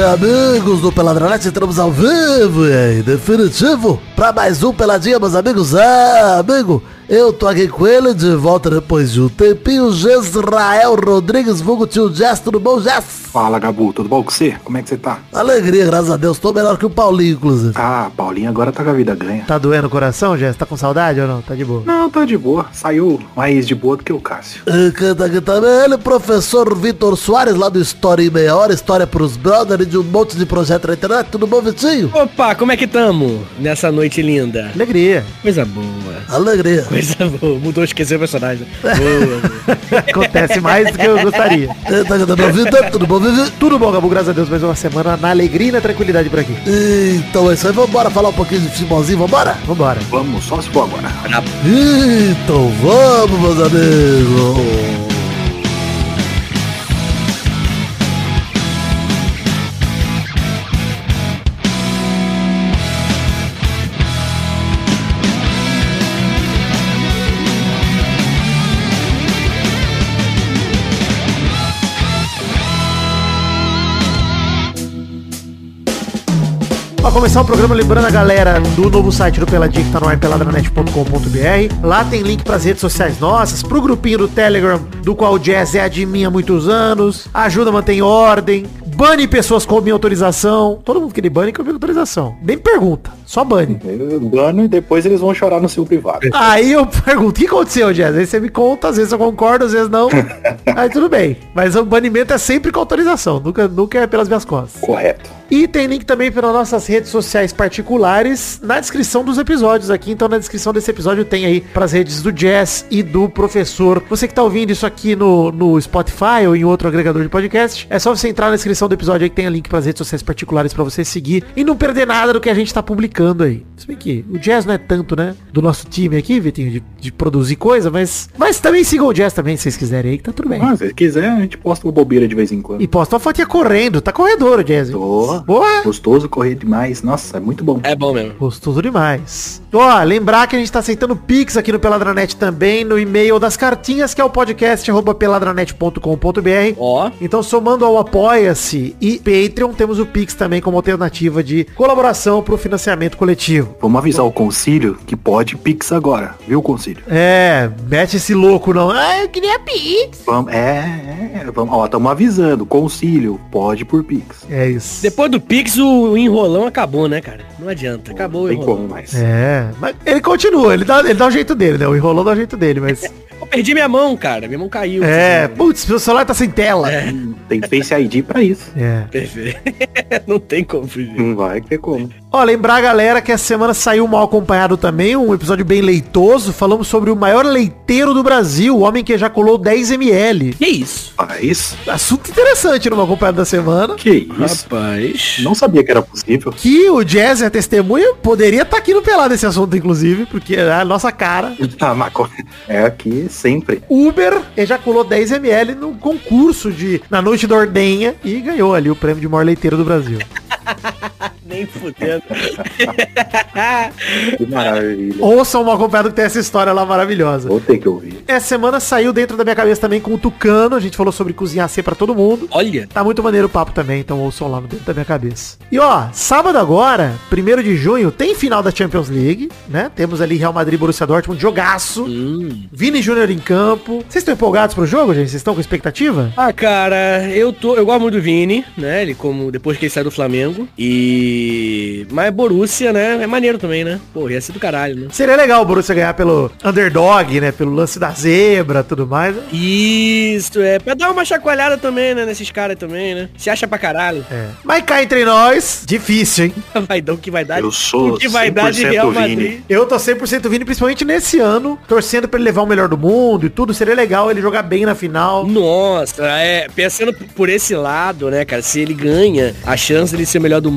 amigos do Peladronete, entramos ao vivo e em definitivo pra mais um Peladinha, meus amigos. Amigo, eu tô aqui com ele de volta depois de um tempinho, Jesrael Rodrigues, vulgo tio Jess, tudo bom, Jess? Fala, Gabu, tudo bom com você? Como é que você tá? Alegria, graças a Deus, tô melhor que o Paulinho, inclusive. Ah, Paulinho agora tá com a vida ganha. Tá doendo o coração, Jess? Tá com saudade ou não? Tá de boa? Não, tá de boa, saiu mais de boa do que o Cássio. E quem tá aqui também é ele, professor Vitor Soares, lá do História em Meia Hora, História pros Brothers e de um monte de projeto na internet, tudo bom, Vitinho? Opa, como é que tamo nessa noite linda? Alegria. Coisa boa. Alegria. Coisa boa. Mudou, esqueceu o personagem. Boa. Acontece mais do que eu gostaria. E tá aqui também, Vitor, tudo bom, Vivi? Tudo bom, Gabu, graças a Deus, mais uma semana na alegria e na tranquilidade por aqui. Então é isso aí, vambora falar um pouquinho de futebolzinho, vambora? Vambora. Vamos, só se for agora. Então vamos, meus amigos. Pra começar o programa, lembrando a galera do novo site do Peladinha, que tá no ar, peladranet.com.br. Lá tem link pras redes sociais nossas, pro grupinho do Telegram, do qual o Jazz é admin há muitos anos, ajuda a manter em ordem, bane pessoas com minha autorização. Todo mundo que ele bane com minha autorização. Nem pergunta, só bane. Bano e depois eles vão chorar no seu privado. Aí eu pergunto, o que aconteceu, Jazz? Aí você me conta, às vezes eu concordo, às vezes não. Aí tudo bem. Mas o banimento é sempre com autorização, nunca é pelas minhas costas. Correto. E tem link também para nossas redes sociais particulares na descrição dos episódios aqui. Então na descrição desse episódio tem aí pras redes do Jazz e do professor. Você que tá ouvindo isso aqui no Spotify ou em outro agregador de podcast, é só você entrar na descrição do episódio aí que tem a link pras redes sociais particulares para você seguir e não perder nada do que a gente tá publicando aí. Se bem que o Jazz não é tanto, né, do nosso time aqui, Vitinho, de produzir coisa, mas também sigam o Jazz também, se vocês quiserem aí, que tá tudo bem. Ah, se quiser, a gente posta uma bobeira de vez em quando. E posta uma fotinha correndo, tá corredor o Jazz. Boa. Gostoso correr demais. Nossa, é muito bom. É bom mesmo. Gostoso demais. Ó, lembrar que a gente tá aceitando Pix aqui no Peladranet também, no e-mail das cartinhas, que é o podcast@peladranet.com.br. Ó. Então, somando ao Apoia-se e Patreon, temos o Pix também como alternativa de colaboração pro financiamento coletivo. Vamos avisar o Concílio que pode Pix agora, viu, Concílio? É, mete esse louco não. Ah, eu queria Pix. Vamos, vamos, ó, estamos avisando, Concílio pode por Pix. É isso. Depois do Pix, o enrolão acabou, né, cara? Não adianta, acabou o Tem enrolão. como mais. É, mas ele continua, ele dá o jeito dele, né? O enrolão dá o jeito dele, mas... Eu perdi minha mão, cara. Minha mão caiu. É, putz, meu celular tá sem tela. É. Tem Face ID pra isso. É. Perfeito. Não tem como fugir. Não vai ter como. Ó, lembrar, galera, que essa semana saiu Mal Acompanhado também, um episódio bem leitoso. Falamos sobre o maior leiteiro do Brasil, o homem que ejaculou 10 ml. Que isso? Rapaz, Assunto interessante no Mal Acompanhado da semana. que isso? Rapaz. Não sabia que era possível. Que o Jazz, a testemunha, poderia estar aqui no Pelado esse assunto, inclusive, porque é a nossa cara. Ah, maconha. É aqui sempre. Uber ejaculou 10 ml no concurso na noite da ordenha e ganhou ali o prêmio de maior leiteiro do Brasil. Nem fudendo. Que maravilha. Ouçam o Mal Acompanhado que tem essa história lá maravilhosa. Vou ter que ouvir. Essa semana saiu dentro da minha cabeça também com o Tucano. A gente falou sobre cozinhar C pra todo mundo. Olha. Tá muito maneiro o papo também, então ouçam lá no dentro da minha cabeça. E ó, sábado agora, 1º de junho, tem final da Champions League, né? Temos ali Real Madrid e Borussia Dortmund, jogaço. Vini Júnior em campo. Vocês estão empolgados pro jogo, gente? Vocês estão com expectativa? Ah, cara, eu gosto muito do Vini, né? Ele depois que ele sai do Flamengo. Mas Borussia, né? É maneiro também, né? Pô, ia ser do caralho, né? Seria legal o Borussia ganhar pelo underdog, né? Pelo lance da zebra, tudo mais. Isso, pra dar uma chacoalhada também, né? Nesses caras também, né? Se acha pra caralho. É. Mas cá entre nós, difícil, hein? Vai dar o que vai dar. Eu sou o que vai dar de 100% Real Vini. Madrid. Eu tô 100% Vini, principalmente nesse ano, torcendo pra ele levar o melhor do mundo e tudo. Seria legal ele jogar bem na final. Nossa, pensando por esse lado, né, cara? Se ele ganha, a chance de ele ser o melhor do mundo aumenta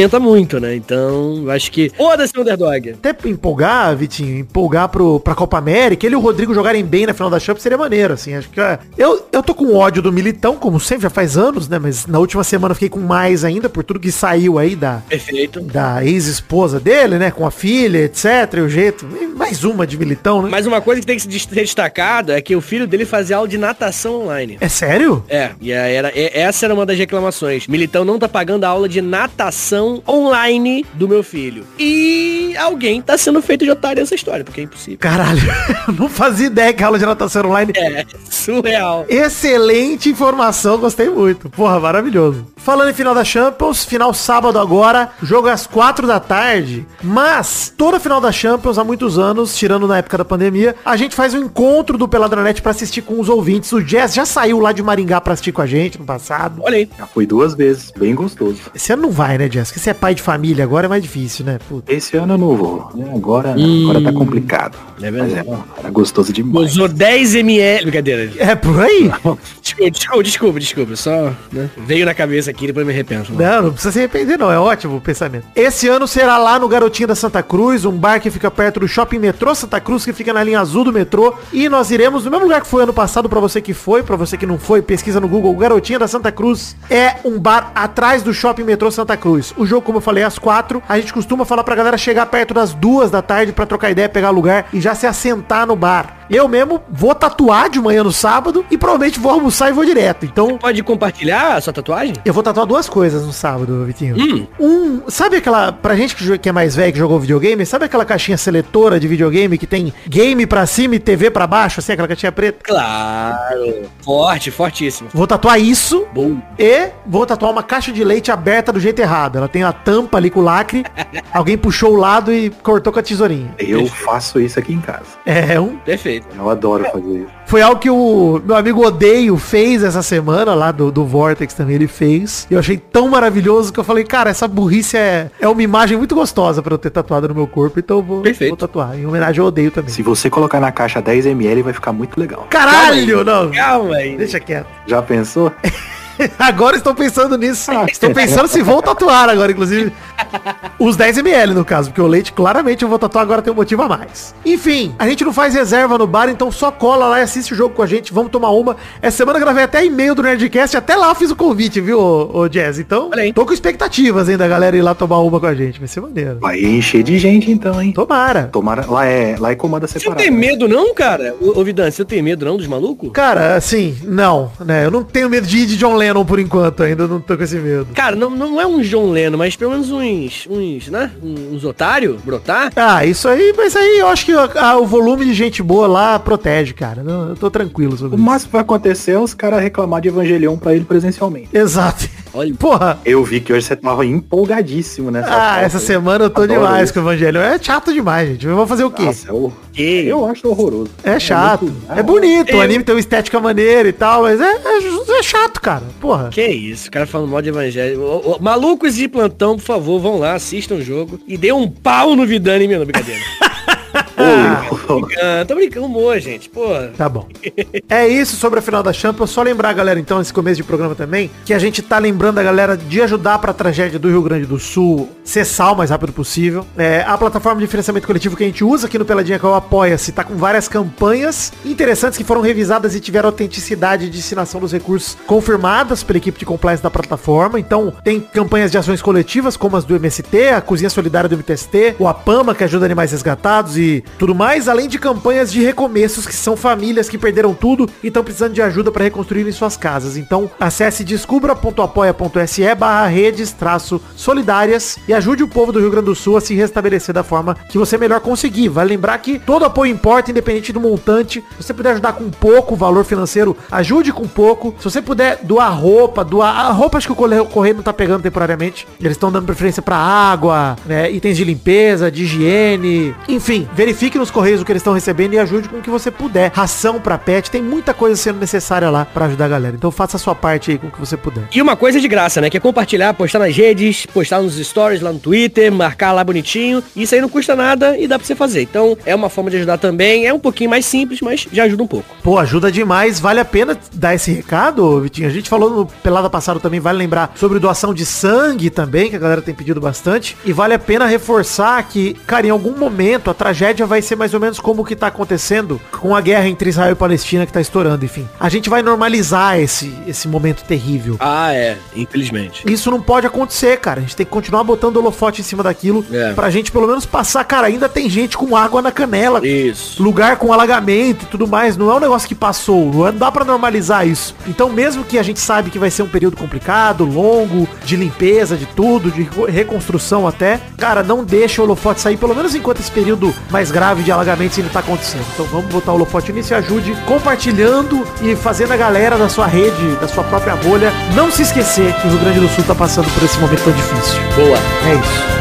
movimenta muito, né? Então, eu acho que... Foda-se o underdog. Até empolgar, Vitinho, empolgar pra Copa América, ele e o Rodrigo jogarem bem na final da Champions seria maneiro, assim. Acho que eu tô com ódio do Militão, como sempre, já faz anos, né? Mas na última semana eu fiquei com mais ainda, por tudo que saiu aí Perfeito. da ex-esposa dele, né? Com a filha, etc. E o jeito. E mais uma de Militão, né? Mas uma coisa que tem que ser destacada é que o filho dele fazia aula de natação online. É sério? E essa era uma das reclamações. Militão não tá pagando a aula de natação online do meu filho. E alguém tá sendo feito de otário nessa história, porque é impossível. Caralho, eu não fazia ideia que a aula de natação online... É, surreal. Excelente informação, gostei muito. Porra, maravilhoso. Falando em final da Champions, final sábado agora, jogo às 4 da tarde, mas toda final da Champions, há muitos anos, tirando na época da pandemia, a gente faz um encontro do Peladranet pra assistir com os ouvintes. O Jazz já saiu lá de Maringá pra assistir com a gente no passado. Olha aí. Já fui 2 vezes, bem gostoso. Esse ano não vai, né, Jazz? Porque você é pai de família, agora é mais difícil, né? Puta. Esse ano eu não vou. Agora tá complicado. É verdade. Mas era gostoso demais. Usou 10 ml. Brincadeira. É por aí? Desculpa. Só, né? Veio na cabeça aqui, depois me arrependo. Não precisa se arrepender não, é ótimo o pensamento. Esse ano será lá no Garotinho da Santa Cruz, um bar que fica perto do Shopping Metrô Santa Cruz, que fica na linha azul do metrô. E nós iremos no mesmo lugar que foi ano passado, pra você que foi, pra você que não foi, pesquisa no Google. O Garotinho da Santa Cruz é um bar atrás do Shopping Metrô Santa Cruz. O jogo, como eu falei, é às 4. A gente costuma falar pra galera chegar perto das 2 da tarde pra trocar ideia, pegar lugar e já se assentar no bar. Eu mesmo vou tatuar de manhã no sábado e provavelmente vou almoçar e vou direto. Então, pode compartilhar a sua tatuagem? eu vou tatuar 2 coisas no sábado, Vitinho. Sabe aquela, pra gente que é mais velho, que jogou videogame, sabe aquela caixinha seletora de videogame que tem game pra cima e TV pra baixo, assim, aquela caixinha preta? Claro. Fortíssimo. Vou tatuar isso. Bom. E vou tatuar uma caixa de leite aberta do jeito errado. Ela tem a tampa ali com o lacre. Alguém puxou o lado e cortou com a tesourinha. Eu faço isso aqui em casa. Perfeito. Eu adoro fazer isso. Foi algo que o meu amigo Odeio fez essa semana, lá do Vortex também ele fez. E eu achei tão maravilhoso que eu falei, cara, essa burrice é uma imagem muito gostosa pra eu ter tatuado no meu corpo, então eu vou tatuar. Em homenagem ao Odeio também. Se você colocar na caixa 10 ml, vai ficar muito legal. Caralho, não. Calma aí. Deixa quieto. Já pensou? Agora estou pensando nisso. Estou pensando se vou tatuar agora, inclusive. Os 10 ml, no caso, porque o leite, claramente, eu vou tatuar agora, tem um motivo a mais. Enfim, a gente não faz reserva no bar, então só cola lá e assiste o jogo com a gente. Vamos tomar uma. Essa semana eu gravei até e-mail do Nerdcast, até lá eu fiz o convite, viu, ô Jazz? Então, tô com expectativas, hein, da galera ir lá tomar uma com a gente. Vai ser maneiro. Vai encher de gente, então, hein? Tomara. Lá é comanda separada. Você não tem medo não, cara? Ô Vidani, você não tem medo não dos malucos? Cara, assim, não, né? Eu não tenho medo de ir de John Lennon por enquanto, ainda não tô com esse medo. Cara, não é um John Lennon, mas pelo menos uns otários brotar. Ah, isso aí, mas aí eu acho que o volume de gente boa lá protege, cara. Não, eu tô tranquilo sobre isso. O máximo que vai acontecer é os caras reclamar de Evangelion pra ele presencialmente. Exato. Olha. Porra. Eu vi que hoje você tava empolgadíssimo nessa essa semana eu tô demais com o Evangelho. É chato demais, gente. Vamos fazer o quê? Nossa, eu acho horroroso. É chato. É bonito. O anime tem uma estética maneira e tal, mas é chato, cara. Porra. Que isso, o cara falando mal de Evangelho. Malucos de plantão, por favor, vão lá, assistam o jogo e dê um pau no Vidani, meu, brincadeira. Tô brincando, humor, gente, porra. Tá bom. É isso sobre a final da Champions. Só lembrar, galera, então, nesse começo de programa também, que a gente tá lembrando a galera de ajudar pra tragédia do Rio Grande do Sul cessar o mais rápido possível. A plataforma de financiamento coletivo que a gente usa aqui no Peladinha, que é o Apoia-se, tá com várias campanhas interessantes que foram revisadas e tiveram autenticidade de destinação dos recursos confirmadas pela equipe de compliance da plataforma. Então, tem campanhas de ações coletivas, como as do MST, a Cozinha Solidária do MTST, o APAMA, que ajuda animais resgatados e tudo mais, além de campanhas de recomeços, que são famílias que perderam tudo e estão precisando de ajuda para reconstruírem suas casas. Então, acesse descubra.apoia.se/redes-solidárias e ajude o povo do Rio Grande do Sul a se restabelecer da forma que você melhor conseguir. Vale lembrar que todo apoio importa, independente do montante. Se você puder ajudar com pouco valor financeiro, ajude com pouco. Se você puder doar roupa, acho que o correio não tá pegando temporariamente. Eles estão dando preferência para água, né, itens de limpeza, de higiene, enfim, verifique nos correios o que eles estão recebendo e ajude com o que você puder. Ração pra pet, tem muita coisa sendo necessária lá pra ajudar a galera. Então faça a sua parte aí com o que você puder. E uma coisa de graça, né? Que é compartilhar, postar nas redes, postar nos stories lá no Twitter, marcar lá bonitinho. Isso aí não custa nada e dá pra você fazer. Então é uma forma de ajudar também. É um pouquinho mais simples, mas já ajuda um pouco. Pô, ajuda demais. Vale a pena dar esse recado, Vitinho? A gente falou no Pelada passado também, vale lembrar sobre doação de sangue também, que a galera tem pedido bastante. E vale a pena reforçar que, cara, em algum momento a tragédia vai ser mais ou menos como o que tá acontecendo com a guerra entre Israel e Palestina que tá estourando, enfim. A gente vai normalizar esse momento terrível. Ah, infelizmente. Isso não pode acontecer, cara. A gente tem que continuar botando holofote em cima daquilo pra gente pelo menos passar. Cara, ainda tem gente com água na canela. Isso. Lugar com alagamento e tudo mais. Não é um negócio que passou. Não dá pra normalizar isso. Então, mesmo que a gente sabe que vai ser um período complicado, longo, de limpeza, de tudo, de reconstrução até, cara, não deixa o holofote sair, pelo menos enquanto esse período mais grave de alagamentos ainda tá acontecendo. Então vamos botar o holofote nisso e ajude compartilhando e fazendo a galera da sua rede, da sua própria bolha, não se esquecer que o Rio Grande do Sul tá passando por esse momento tão difícil. Boa. É isso.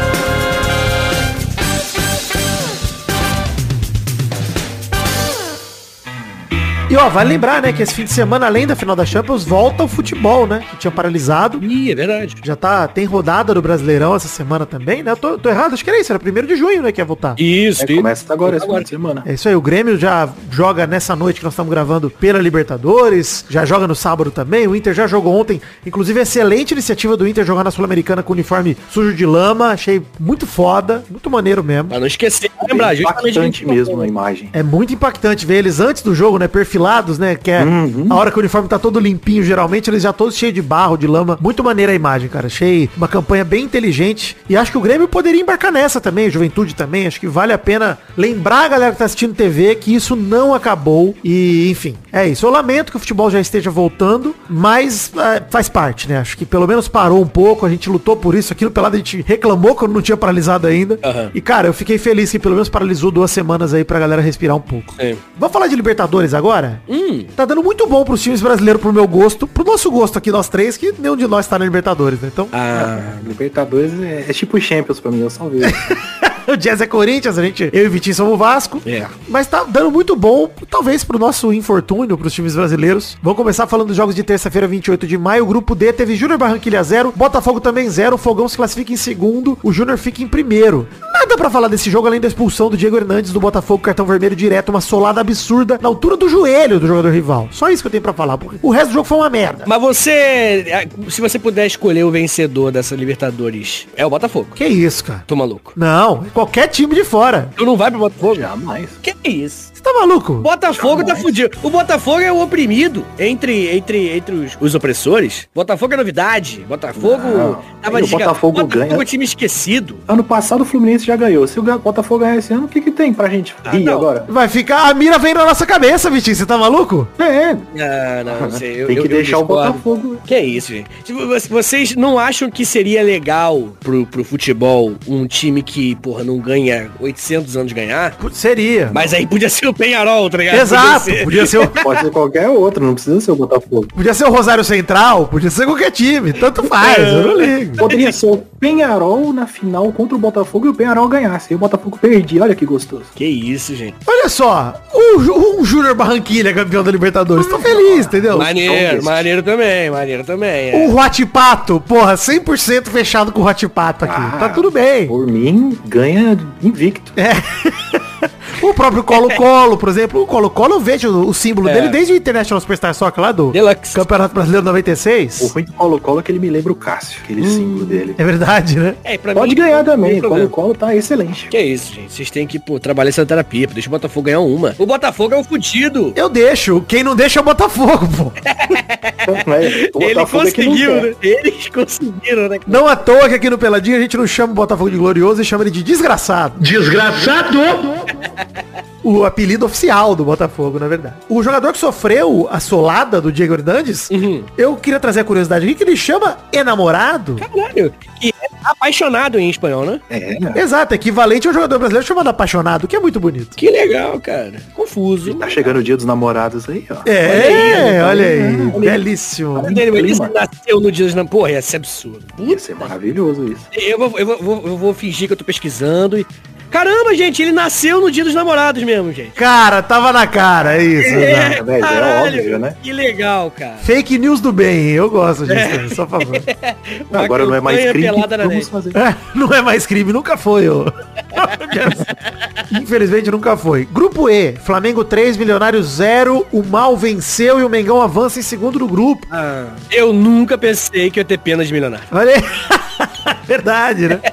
E ó, vale lembrar, né, que esse fim de semana, além da final da Champions, volta o futebol, né, que tinha paralisado. Ih, é verdade. Já tem rodada do Brasileirão essa semana também, né? Eu tô errado, acho que era isso, era 1º de junho, né, que ia voltar. Isso. Começa agora esse fim de semana. É isso aí, o Grêmio já joga nessa noite que nós estamos gravando pela Libertadores, já joga no sábado também, o Inter já jogou ontem, inclusive excelente iniciativa do Inter jogar na Sul-Americana com uniforme sujo de lama, achei muito foda, muito maneiro mesmo. Pra não esquecer, lembrar, impactante mesmo a imagem. É muito impactante ver eles antes do jogo, né, perfilados, né, que é a hora que o uniforme tá todo limpinho, geralmente eles já todos cheios de barro, de lama, muito maneira a imagem, cara, achei uma campanha bem inteligente e acho que o Grêmio poderia embarcar nessa também, Juventude também, acho que vale a pena lembrar a galera que tá assistindo TV que isso não acabou e, enfim, é isso. Eu lamento que o futebol já esteja voltando, mas faz parte, né, acho que pelo menos parou um pouco, a gente lutou por isso, aqui no Pelado a gente reclamou quando não tinha paralisado ainda, e cara, eu fiquei feliz que pelo menos paralisou 2 semanas aí pra galera respirar um pouco. Vamos falar de Libertadores agora? Tá dando muito bom pros times brasileiros, pro meu gosto, pro nosso gosto aqui, nós três, que nenhum de nós tá na Libertadores, né? Então... Libertadores é tipo Champions pra mim, eu só vejo. O Jazz é Corinthians, eu e o Vitinho somos o Vasco. Mas tá dando muito bom, talvez pro nosso infortúnio, pros times brasileiros. Vamos começar falando dos jogos de terça-feira, 28 de maio. O grupo D teve Júnior Barranquilla 0, Botafogo também 0, o Fogão se classifica em segundo, o Júnior fica em primeiro. Nada pra falar desse jogo, além da expulsão do Diego Hernandes do Botafogo, cartão vermelho direto, uma solada absurda na altura do joelho do jogador rival. Só isso que eu tenho pra falar, porque o resto do jogo foi uma merda. Mas se você puder escolher o vencedor dessa Libertadores, é o Botafogo. Que isso, cara? Tô maluco. Não, qualquer time de fora. Tu não vai pro Botafogo? Jamais. Que isso? Você tá maluco? Botafogo tá fudido. O Botafogo é o oprimido entre os opressores. Botafogo é novidade. Botafogo tava o Botafogo ganha. Botafogo é time esquecido. Ano passado o Fluminense já ganhou. Se o Botafogo ganhar esse ano, o que tem pra gente rir agora? Vai ficar, a mira vem na nossa cabeça, Vitinho. Você tá maluco? Não sei. Tem que deixar o Botafogo. Que é isso, gente. Vocês não acham que seria legal pro futebol um time que, porra, não ganha 800 anos de ganhar? Seria. Mas aí podia ser o Penharol, tá ligado? Exato. Podia ser Pode ser qualquer outro, não precisa ser o Botafogo. Podia ser o Rosário Central, podia ser qualquer time. Tanto faz, eu não ligo. Poderia ser o Penharol na final contra o Botafogo e o Penharol ganhasse. E o Botafogo perdia, olha que gostoso. Que isso, gente. Olha só, o Júnior Barranquilla, campeão da Libertadores, tô feliz, entendeu? Maneiro também. O Huatipato, porra, 100% fechado com o Huatipato aqui. Tá tudo bem. Por mim, ganha invicto. O próprio Colo-Colo, por exemplo. O Colo-Colo, eu vejo o símbolo dele desde o International Superstar Soccer lá do Deluxe. Campeonato Brasileiro 96. O ruim do Colo-Colo é que ele me lembra o Cássio, aquele símbolo dele. É verdade, né? Pode ganhar também. O Colo-Colo tá excelente. Que isso, gente. Vocês têm que, trabalhar essa terapia. Deixa o Botafogo ganhar uma. O Botafogo é um fudido. Eu deixo. Quem não deixa é o Botafogo, pô. Ele conseguiu, né? Eles conseguiram, né? Não à toa que aqui no Peladinho a gente não chama o Botafogo de glorioso e chama ele de desgraçado. Desgraçado! O apelido oficial do Botafogo, na verdade. O jogador que sofreu a solada do Diego Hernandes, eu queria trazer a curiosidade aqui, que ele chama enamorado. Caralho, que é apaixonado em espanhol, né? Exato, equivalente ao jogador brasileiro chamado apaixonado, que é muito bonito. Que legal, cara. Confuso. Tá chegando o dia dos namorados aí, ó. Olha aí. Belíssimo. Ele nasceu no dia dos namorados. Porra, ia ser absurdo. Ia ser maravilhoso isso. Eu vou fingir que eu tô pesquisando e... Caramba, gente, ele nasceu no Dia dos Namorados mesmo, gente. Cara, tava na cara, é isso. É, velho, é Caralho, óbvio, né? Que legal, cara. Fake news do bem, eu gosto disso, só favor. Agora não é mais campanha crime, pelada na vamos net. fazer. Não é mais crime, nunca foi, ô. Infelizmente nunca foi. Grupo E, Flamengo 3, Milionários 0, o Mal venceu e o Mengão avança em segundo do grupo. Eu nunca pensei que eu ia ter pena de milionário. Olha aí. Verdade, né?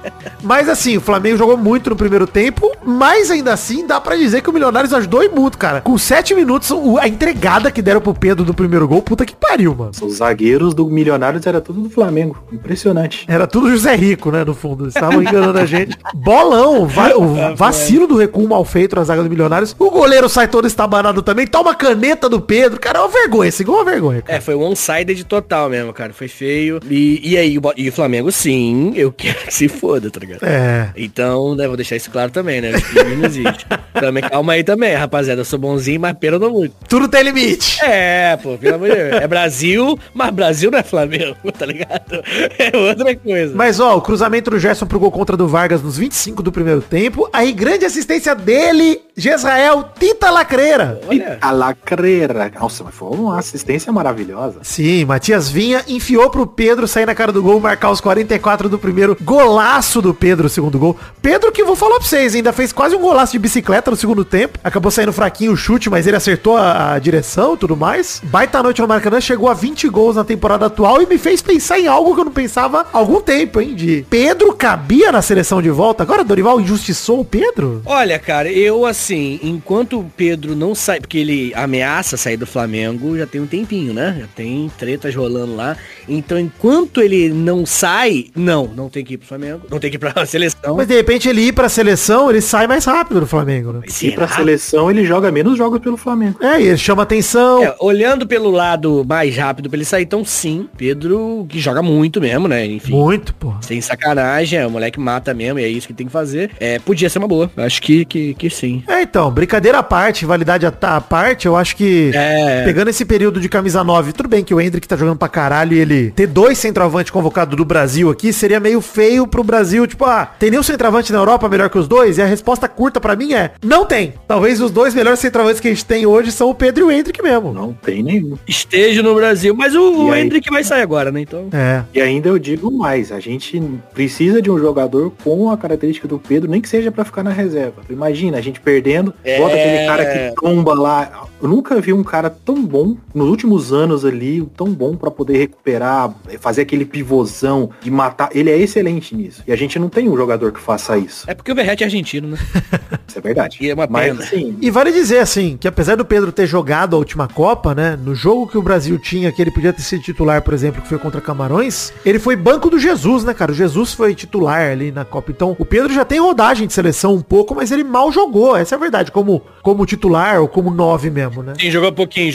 Mas assim, o Flamengo jogou muito no primeiro tempo, mas ainda assim dá pra dizer que o Milionários ajudou e muito, cara. Com 7 minutos, a entregada que deram pro Pedro do primeiro gol, puta que pariu, mano. Os zagueiros do Milionários era tudo do Flamengo. Impressionante. Era tudo José Rico, né, no fundo. Eles estavam enganando a gente. Bolão, o vacilo do recuo mal feito na zaga do Milionários. O goleiro sai todo estabanado também, toma caneta do Pedro. Cara, é uma vergonha, esse gol é uma vergonha, cara. Foi one-sided total mesmo, cara. Foi feio. E aí, o Flamengo, sim, eu quero que se foda, tá ligado? Então, né, vou deixar isso claro também, né? Não existe. Também, calma aí também, rapaziada. Eu sou bonzinho, mas pena não muito. Tudo tem limite. Pô, pelo amor de Deus. É Brasil, mas Brasil não é Flamengo, tá ligado? É outra coisa. Mas, ó, o cruzamento do Gerson pro gol contra do Vargas nos 25 do primeiro tempo. Aí, grande assistência dele, Jezrael Tita Lacreira. Olha. A lacreira. Nossa, mas foi uma assistência maravilhosa. Sim, Matias Vinha enfiou pro Pedro sair na cara do gol, marcar os 44 do primeiro. Golaço do Pedro, o segundo gol. Pedro, que vou falar pra vocês, ainda fez quase um golaço de bicicleta no segundo tempo. Acabou saindo fraquinho o chute, mas ele acertou a direção e tudo mais. Baita noite no Maracanã, chegou a 20 gols na temporada atual e me fez pensar em algo que eu não pensava há algum tempo, hein? De Pedro cabia na seleção de volta. Agora Dorival injustiçou o Pedro? Olha, cara, eu assim, enquanto o Pedro não sai, porque ele ameaça sair do Flamengo, já tem um tempinho, né? Já tem tretas rolando lá. Então, enquanto ele não sai, não tem que ir pro Flamengo, não tem que ir pra seleção. Mas de repente ele ir pra seleção, ele sai mais rápido do Flamengo, né? E pra seleção ele joga menos jogos pelo Flamengo. E ele chama atenção. Olhando pelo lado mais rápido pra ele sair, então sim, Pedro, que joga muito mesmo, né? Enfim. Muito, pô. Sem sacanagem, o moleque mata mesmo, e é isso que tem que fazer. Podia ser uma boa. Acho que sim. Então, brincadeira à parte, validade à parte, eu acho que pegando esse período de camisa 9, tudo bem que o Endrick tá jogando pra caralho e ele ter 2 centroavantes convocados do Brasil aqui seria meio feio pro Brasil, tipo, tem nenhum centroavante na Europa melhor que os dois? E a resposta curta pra mim é, não tem. Talvez os 2 melhores centroavantes que a gente tem hoje são o Pedro e o Endrick mesmo. Não tem nenhum. Esteja no Brasil, mas o Endrick vai sair agora, né? Então. E ainda eu digo mais, a gente precisa de um jogador com a característica do Pedro, nem que seja pra ficar na reserva. Imagina, a gente perdendo, bota aquele cara que tromba lá. Eu nunca vi um cara tão bom, nos últimos anos ali, tão bom pra poder recuperar, fazer aquele pivôzão, de matar. Ele é excelente nisso. E a gente não tem um jogador que faça isso. É porque o Verratti é argentino, né? Isso é verdade. E é uma pena. Mas, assim, e vale dizer, assim, que apesar do Pedro ter jogado a última Copa, né, no jogo que o Brasil tinha, que ele podia ter sido titular, por exemplo, que foi contra Camarões, ele foi banco do Jesus, né, cara? O Jesus foi titular ali na Copa. Então, o Pedro já tem rodagem de seleção um pouco, mas ele mal jogou. Essa é a verdade, como titular ou como 9 mesmo, né? Sim, jogou pouquinho.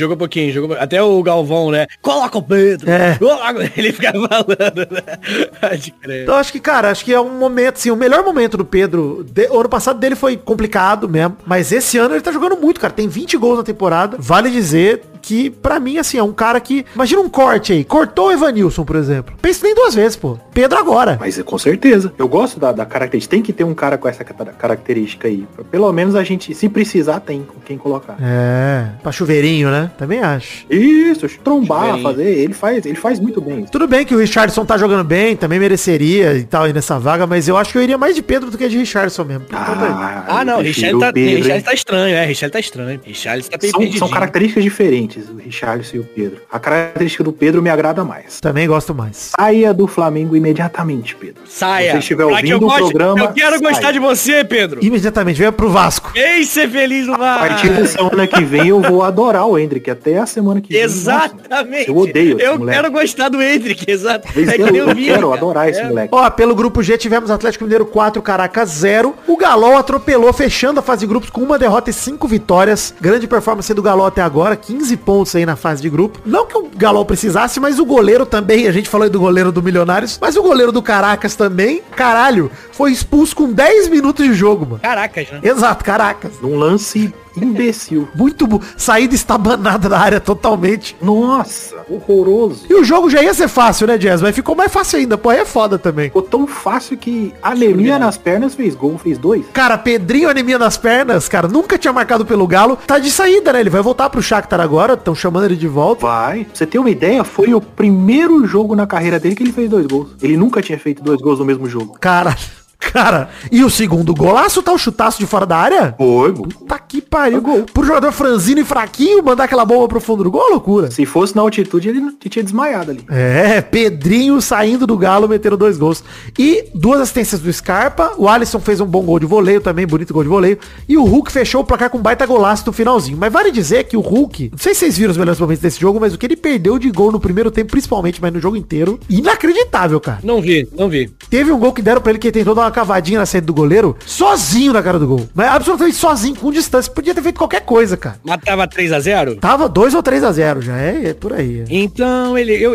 Até o Galvão, né? Coloca o Pedro. Ele fica falando, né? Pode crer. Então, acho que, cara, é um momento, assim, o melhor momento do Pedro. O ano passado dele foi complicado mesmo, mas esse ano ele tá jogando muito, cara. Tem 20 gols na temporada. Vale dizer que, pra mim, assim, é um cara que... Imagina um corte aí. Cortou o Evanilson, por exemplo. Pensa nem 2 vezes, pô. Pedro agora. Mas com certeza. Eu gosto da característica. Tem que ter um cara com essa característica aí. Pelo menos a gente, se precisar, tem com quem colocar. Pra chuveirinho, né? Também acho. Isso, trombar, fazer. Ele faz muito bem. Tudo bem que o Richarlison tá jogando bem, também mereceria e tal aí nessa vaga, mas eu acho que eu iria mais de Pedro do que de Richarlison mesmo. Não, o Richarlison tá estranho, Richarlison tá estranho. Richarlison tá bem são características diferentes, o Richarlison e o Pedro. A característica do Pedro me agrada mais. Também gosto mais. Saia do Flamengo imediatamente, Pedro. Saia. Se você estiver ouvindo o programa, eu quero gostar de você, Pedro. Imediatamente, venha pro Vasco. Vem ser feliz no Vasco. A partir da semana que vem eu vou adorar o Endrick, até a semana que vem. Exatamente. Nossa, eu odeio esse Eu moleque. Quero gostar do Endrick, exato. Eu quero adorar esse moleque. Pelo grupo G tivemos Atlético Mineiro 4, Caracas 0. O Galol atropelou, fechando a fase de grupos com 1 derrota e 5 vitórias. Grande performance do Galol até agora, 15 pontos aí na fase de grupo. Não que o Galol precisasse, mas o goleiro também, a gente falou aí do goleiro do Milionários, mas o goleiro do Caracas também, caralho, foi expulso com 10 minutos de jogo, mano. Caracas, né? Exato, Caracas. Num lance imbecil. Muito saída estabanada da área totalmente. Nossa, horroroso. E o jogo já ia ser fácil, né, Jazz? Mas ficou mais fácil ainda. Pô, aí é foda também. Ficou tão fácil que anemia nas pernas fez gol, fez 2. Cara, Pedrinho anemia nas pernas, cara, nunca tinha marcado pelo Galo. Tá de saída, né? Ele vai voltar pro Shakhtar agora. Estão chamando ele de volta. Vai. Pra você ter uma ideia, foi o primeiro jogo na carreira dele que ele fez 2 gols. Ele nunca tinha feito 2 gols no mesmo jogo. Cara, e o segundo golaço tá o chutaço de fora da área? Foi. Puta que pariu. Gol. Pro jogador franzino e fraquinho mandar aquela bomba pro fundo do gol, loucura. Se fosse na altitude, ele tinha desmaiado ali. É, Pedrinho saindo do Galo, metendo 2 gols. E 2 assistências do Scarpa. O Alisson fez um bom gol de voleio também, bonito gol de voleio. E o Hulk fechou o placar com um baita golaço no finalzinho. Mas vale dizer que o Hulk, não sei se vocês viram os melhores momentos desse jogo, mas o que ele perdeu de gol no primeiro tempo, principalmente, mas no jogo inteiro, inacreditável, cara. Não vi. Teve um gol que deram pra ele que ele tentou dar uma cavadinha na saída do goleiro, sozinho na cara do gol. Mas absolutamente sozinho, com distância. Podia ter feito qualquer coisa, cara. Mas tava 3-0? Tava 2 ou 3-0 já, é por aí. Então,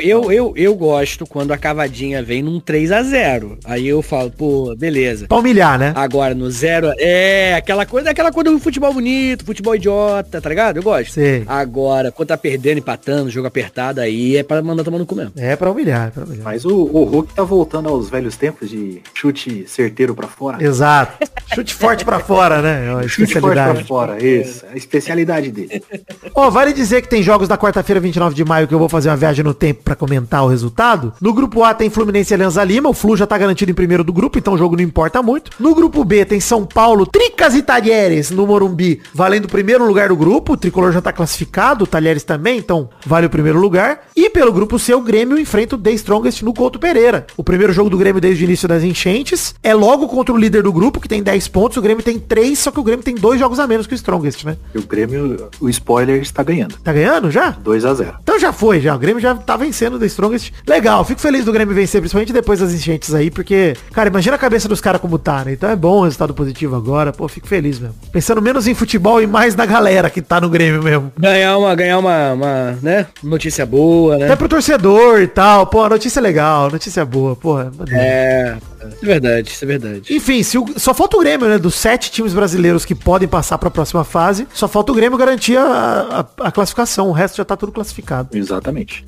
eu gosto quando a cavadinha vem num 3-0. Aí eu falo, pô, beleza. Pra humilhar, né? Agora, no 0, aquela coisa do futebol bonito, futebol idiota, tá ligado? Eu gosto. Sei. Agora, quando tá perdendo, empatando, jogo apertado, aí é pra mandar tomar no cu mesmo. É pra humilhar, Mas o Hulk tá voltando aos velhos tempos de chute certeiro pra fora. Exato. Chute forte pra fora, né? É a chute forte pra fora, isso. É a especialidade dele. Vale dizer que tem jogos da quarta-feira, 29 de maio, que eu vou fazer uma viagem no tempo pra comentar o resultado. No grupo A tem Fluminense e Alianza Lima. O Flu já tá garantido em primeiro do grupo, então o jogo não importa muito. No grupo B tem São Paulo, Tricas e Talheres no Morumbi, valendo o primeiro lugar do grupo. O Tricolor já tá classificado, o Talheres também, então vale o primeiro lugar. E pelo grupo C, o Grêmio enfrenta o The Strongest no Couto Pereira. O primeiro jogo do Grêmio desde o início das enchentes. É logo contra o líder do grupo, que tem 10 pontos. O Grêmio tem 3, só que o Grêmio tem 2 jogos a menos que o Strongest, né? E o Grêmio, o spoiler, está ganhando. Tá ganhando já? 2-0. Então já foi, já. O Grêmio já tá vencendo o The Strongest. Legal, fico feliz do Grêmio vencer, principalmente depois das enchentes aí, porque, cara, imagina a cabeça dos caras como tá, né? Então é bom o resultado positivo agora. Pô, fico feliz mesmo. Pensando menos em futebol e mais na galera que tá no Grêmio mesmo. Ganhar uma né? Notícia boa, né? Até pro torcedor e tal. Pô, a notícia é legal, notícia boa. Pô, isso é verdade. Enfim, só falta o Grêmio, né? Dos 7 times brasileiros que podem passar pra próxima fase, só falta o Grêmio garantir a classificação. O resto já tá tudo classificado. Exatamente.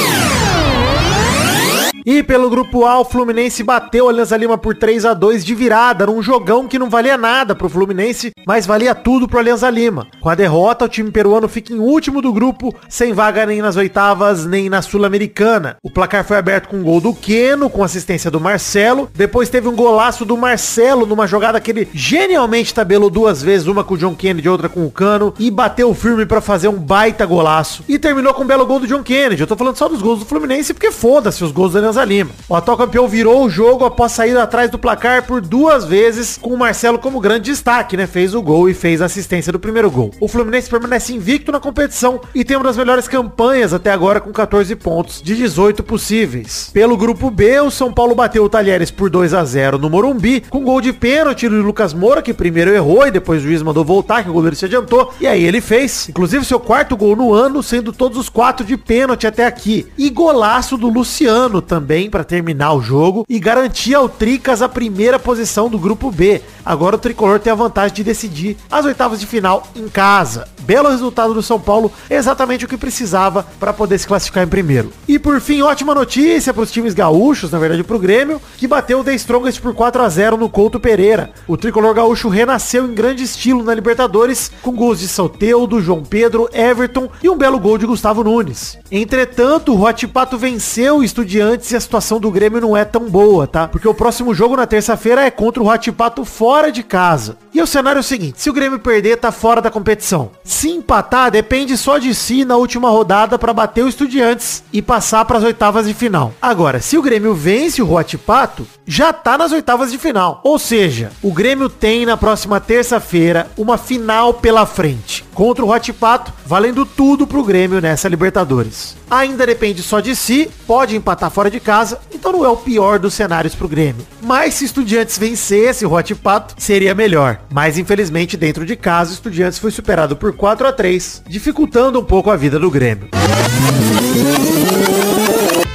E pelo grupo A, o Fluminense bateu a Alianza Lima por 3-2 de virada, num jogão que não valia nada pro Fluminense, mas valia tudo pro Alianza Lima. Com a derrota, o time peruano fica em último do grupo, sem vaga nem nas oitavas, nem na Sul-Americana. O placar foi aberto com um gol do Keno, com assistência do Marcelo. Depois teve um golaço do Marcelo, numa jogada que ele genialmente tabelou 2 vezes, uma com o John Kennedy, outra com o Cano, e bateu firme pra fazer um baita golaço. E terminou com um belo gol do John Kennedy. Eu tô falando só dos gols do Fluminense, porque foda-se os gols do Alianza Lima. O atual campeão virou o jogo após sair atrás do placar por 2 vezes, com o Marcelo como grande destaque, né? Fez o gol e fez a assistência do primeiro gol. O Fluminense permanece invicto na competição e tem uma das melhores campanhas até agora, com 14 pontos de 18 possíveis. Pelo grupo B, o São Paulo bateu o Talheres por 2-0 no Morumbi, com gol de pênalti do Lucas Moura, que primeiro errou e depois o juiz mandou voltar, que o goleiro se adiantou, e aí ele fez, inclusive, seu 4º gol no ano, sendo todos os 4 de pênalti até aqui. E golaço do Luciano também, para terminar o jogo e garantir ao Tricas a primeira posição do grupo B. Agora o Tricolor tem a vantagem de decidir as oitavas de final em casa. Belo resultado do São Paulo, exatamente o que precisava para poder se classificar em primeiro. E por fim, ótima notícia para os times gaúchos, na verdade pro Grêmio, que bateu o The Strongest por 4-0 no Couto Pereira. O Tricolor gaúcho renasceu em grande estilo na Libertadores, com gols de Soteldo, João Pedro, Everton e um belo gol de Gustavo Nunes. Entretanto, o Hot Pato venceu o Estudiantes e a situação do Grêmio não é tão boa, tá? Porque o próximo jogo na terça-feira é contra o Hot Pato fora de casa. E o cenário é o seguinte, se o Grêmio perder, tá fora da competição. Se empatar, depende só de si na última rodada para bater o Estudiantes e passar para as oitavas de final. Agora, se o Grêmio vence o Hot Pato, já tá nas oitavas de final. Ou seja, o Grêmio tem na próxima terça-feira uma final pela frente contra o Hot Pato, valendo tudo pro Grêmio nessa Libertadores. Ainda depende só de si, pode empatar fora de casa, então não é o pior dos cenários pro Grêmio. Mas se Estudiantes vencesse o Hot Pato, seria melhor. Mas infelizmente dentro de casa, o Estudiantes foi superado por 4-3, dificultando um pouco a vida do Grêmio.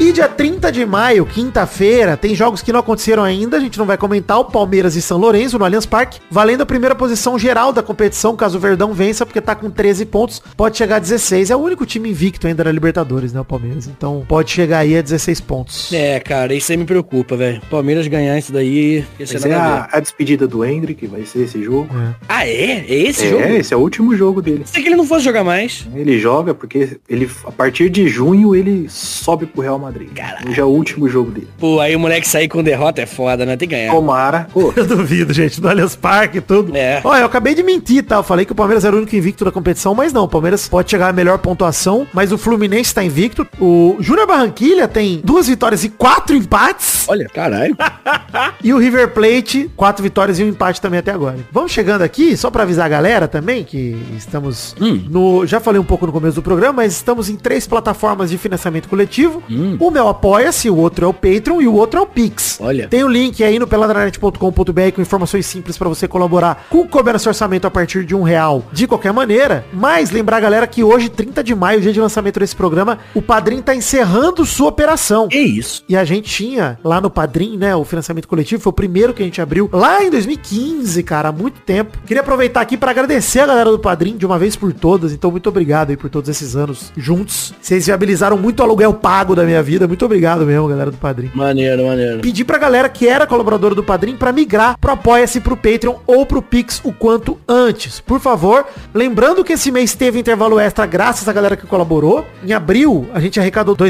E dia 30 de maio, quinta-feira, tem jogos que não aconteceram ainda, a gente não vai comentar, o Palmeiras e São Lourenço no Allianz Parque, valendo a primeira posição geral da competição, caso o Verdão vença, porque tá com 13 pontos, pode chegar a 16, é o único time invicto ainda da Libertadores, né, o Palmeiras, então pode chegar aí a 16 pontos. Cara, isso aí me preocupa, velho. Palmeiras ganhar isso daí, essa é a despedida do Hendrick, vai ser esse jogo. É esse jogo? Esse é o último jogo dele. Sei que ele não fosse jogar mais. Ele joga porque ele, a partir de junho, ele sobe pro Real Madrid. Caralho. Já é o último jogo dele. Pô, aí o moleque sair com derrota é foda, né? Tem que ganhar. Tomara. Pô. Eu duvido, gente, do Allianz Parque e tudo. Olha, eu acabei de mentir, tá? Eu falei que o Palmeiras era o único invicto da competição, mas não. O Palmeiras pode chegar a melhor pontuação, mas o Fluminense tá invicto. O Júnior Barranquilla tem 2 vitórias e 4 empates. Olha, caralho. E o River Plate, 4 vitórias e 1 empate também até agora. Vamos chegando aqui, só pra avisar a galera também, que estamos já falei um pouco no começo do programa, mas estamos em 3 plataformas de financiamento coletivo. O meu Apoia-se, o outro é o Patreon e o outro é o Pix. Olha. Tem o link aí no peladranet.com.br com informações simples pra você colaborar com o Couber Nesse Orçamento a partir de R$1 de qualquer maneira. Mas lembrar, galera, que hoje, 30 de maio, dia de lançamento desse programa, o Padrim tá encerrando sua operação. Que isso? E a gente tinha lá no Padrim, né, o financiamento coletivo, foi o primeiro que a gente abriu lá em 2015, cara, há muito tempo. Queria aproveitar aqui pra agradecer a galera do Padrim de uma vez por todas, então muito obrigado aí por todos esses anos juntos. Vocês viabilizaram muito aluguel pago da minha vida, muito obrigado mesmo, galera do Padrim. Maneiro. Pedi pra galera que era colaboradora do Padrim pra migrar pro Apoia-se, pro Patreon ou pro Pix o quanto antes. Por favor, lembrando que esse mês teve intervalo extra graças à galera que colaborou. Em abril, a gente arrecadou R$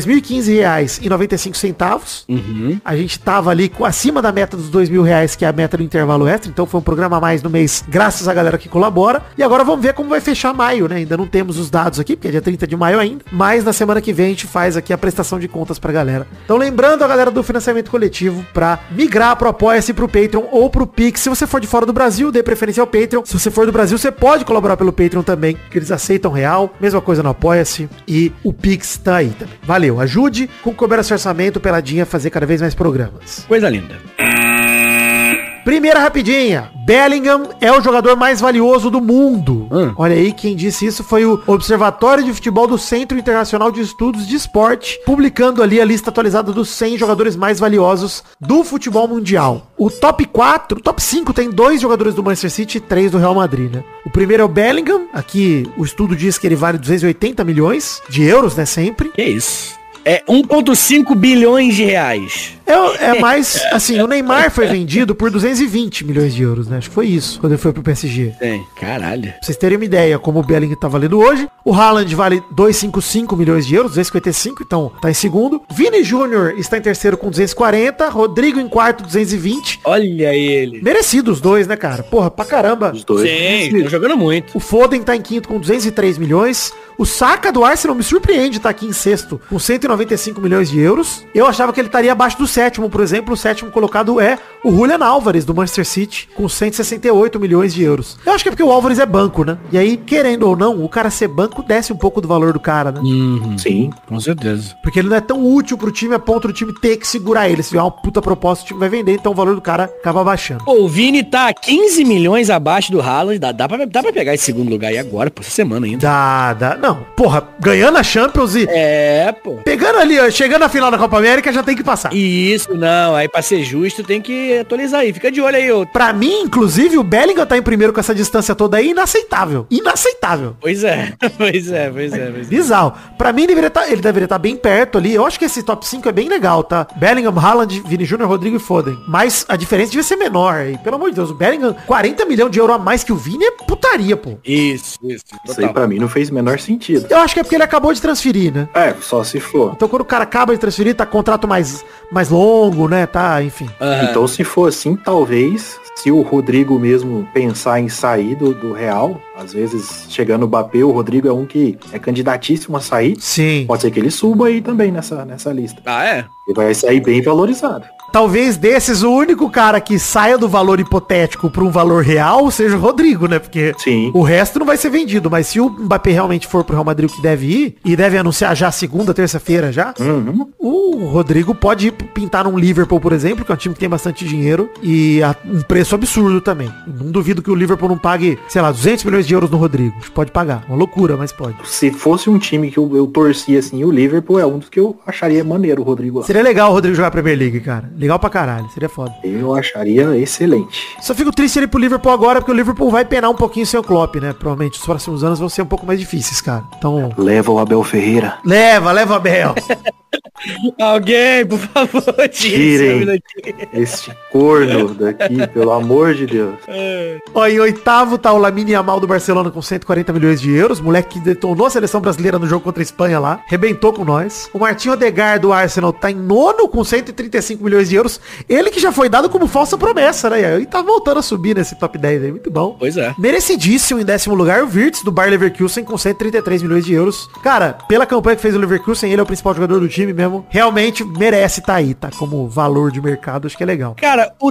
2.015,95. A gente tava ali acima da meta dos R$2.000, que é a meta do intervalo extra. Então foi um programa a mais no mês, graças à galera que colabora. E agora vamos ver como vai fechar maio, né? Ainda não temos os dados aqui, porque é dia 30 de maio ainda. Mas na semana que vem a gente faz aqui a prestação de contas pra galera. Então lembrando a galera do financiamento coletivo pra migrar pro Apoia-se, pro Patreon ou pro Pix. Se você for de fora do Brasil, dê preferência ao Patreon. Se você for do Brasil, você pode colaborar pelo Patreon também, que eles aceitam real. Mesma coisa no Apoia-se. E o Pix tá aí também. Valeu, ajude com o Couber Nesse Orçamento, Peladinha, a fazer cada vez mais programas. Coisa linda. Primeira rapidinha. Bellingham é o jogador mais valioso do mundo. Olha aí, quem disse isso foi o Observatório de Futebol do Centro Internacional de Estudos de Esporte, publicando ali a lista atualizada dos 100 jogadores mais valiosos do futebol mundial. O top 5 tem 2 jogadores do Manchester City e 3 do Real Madrid, né? O primeiro é o Bellingham. Aqui o estudo diz que ele vale 280 milhões de euros, né? Sempre. Que isso? É 1,5 bilhões de reais. É mais, assim, o Neymar foi vendido por 220 milhões de euros, né? Acho que foi isso, quando ele foi pro PSG. Caralho. Pra vocês terem uma ideia como o Bellingham tá valendo hoje. O Haaland vale 255 milhões de euros, 255, então tá em segundo. Vini Júnior está em terceiro com 240. Rodrigo em quarto, 220. Olha ele. Merecido os dois, né, cara? Porra, pra caramba. Os dois. Sim, estão jogando muito. O Foden tá em quinto com 203 milhões. O Saka do Arsenal me surpreende tá aqui em sexto com 195 milhões de euros. Eu achava que ele estaria abaixo do sétimo, por exemplo. O sétimo colocado é o Julian Álvares do Manchester City com 168 milhões de euros. Eu acho que é porque o Álvares é banco, né? E aí, querendo ou não, o cara ser banco desce um pouco do valor do cara, né? Sim, com certeza. Porque ele não é tão útil pro time a ponto do time ter que segurar ele. Se vier uma puta proposta, o time vai vender, então o valor do cara acaba baixando. Pô, o Vini tá 15 milhões abaixo do Haaland. Dá pra pegar esse segundo lugar aí agora, por essa semana ainda. Dá. Não, porra, ganhando a Champions e... pô. Pegando ali, ó, chegando na final da Copa América, já tem que passar. Isso, não. Aí pra ser justo, tem que atualizar aí. Fica de olho aí, ô. Pra mim, inclusive, o Bellingham tá em primeiro com essa distância toda aí, inaceitável. Pois é. Bizarro. Pra mim, ele deveria estar bem perto ali. Eu acho que esse top 5 é bem legal, tá? Bellingham, Haaland, Vini Júnior, Rodrigo e Foden. Mas a diferença devia ser menor. E, pelo amor de Deus, o Bellingham, 40 milhões de euros a mais que o Vini é putaria, pô. Isso. Isso aí pra mim não fez o menor sentido. Eu acho que é porque ele acabou de transferir, né? Só se for. Então quando o cara acaba de transferir, tá com contrato mais longo, né? Tá, enfim. Então se for assim, talvez, se o Rodrigo mesmo pensar em sair do Real, às vezes chegando o Mbappé, o Rodrigo é um que é candidatíssimo a sair. Sim. Pode ser que ele suba aí também nessa lista. Ah, é? Ele vai sair bem valorizado. talvez desses o único cara que saia do valor hipotético para um valor real seja o Rodrigo, né? Porque Sim. o resto não vai ser vendido, mas se o Mbappé realmente for pro Real Madrid, o que deve ir, e deve anunciar já segunda, terça-feira já, o Rodrigo pode pintar num Liverpool, por exemplo, que é um time que tem bastante dinheiro, e a um preço absurdo também. Não duvido que o Liverpool não pague, sei lá, 200 milhões de euros no Rodrigo. Pode pagar. Uma loucura, mas pode. Se fosse um time que eu torcia assim, o Liverpool é um dos que eu acharia maneiro, o Rodrigo lá. Seria legal o Rodrigo jogar a Premier League, cara. Legal pra caralho. Seria foda. Eu acharia excelente. Só fico triste ele pro Liverpool agora, porque o Liverpool vai penar um pouquinho sem o Klopp, né? Provavelmente os próximos anos vão ser um pouco mais difíceis, cara. Então... Leva o Abel Ferreira. Leva o Abel. Alguém, por favor, tirem este corno daqui, pelo amor de Deus. Ó, em oitavo tá o Lamine Yamal do Barcelona com 140 milhões de euros. Moleque que detonou a seleção brasileira no jogo contra a Espanha lá. Rebentou com nós. O Martin Odegaard do Arsenal tá em nono com 135 milhões de euros. Ele que já foi dado como falsa promessa, né? E tá voltando a subir nesse top 10 aí. Muito bom. Pois é. Merecidíssimo em décimo lugar o Wirtz do Bayer Leverkusen com 133 milhões de euros. Cara, pela campanha que fez o Leverkusen, ele é o principal jogador do time mesmo. Realmente merece tá aí, tá? Como valor de mercado, acho que é legal. Cara, o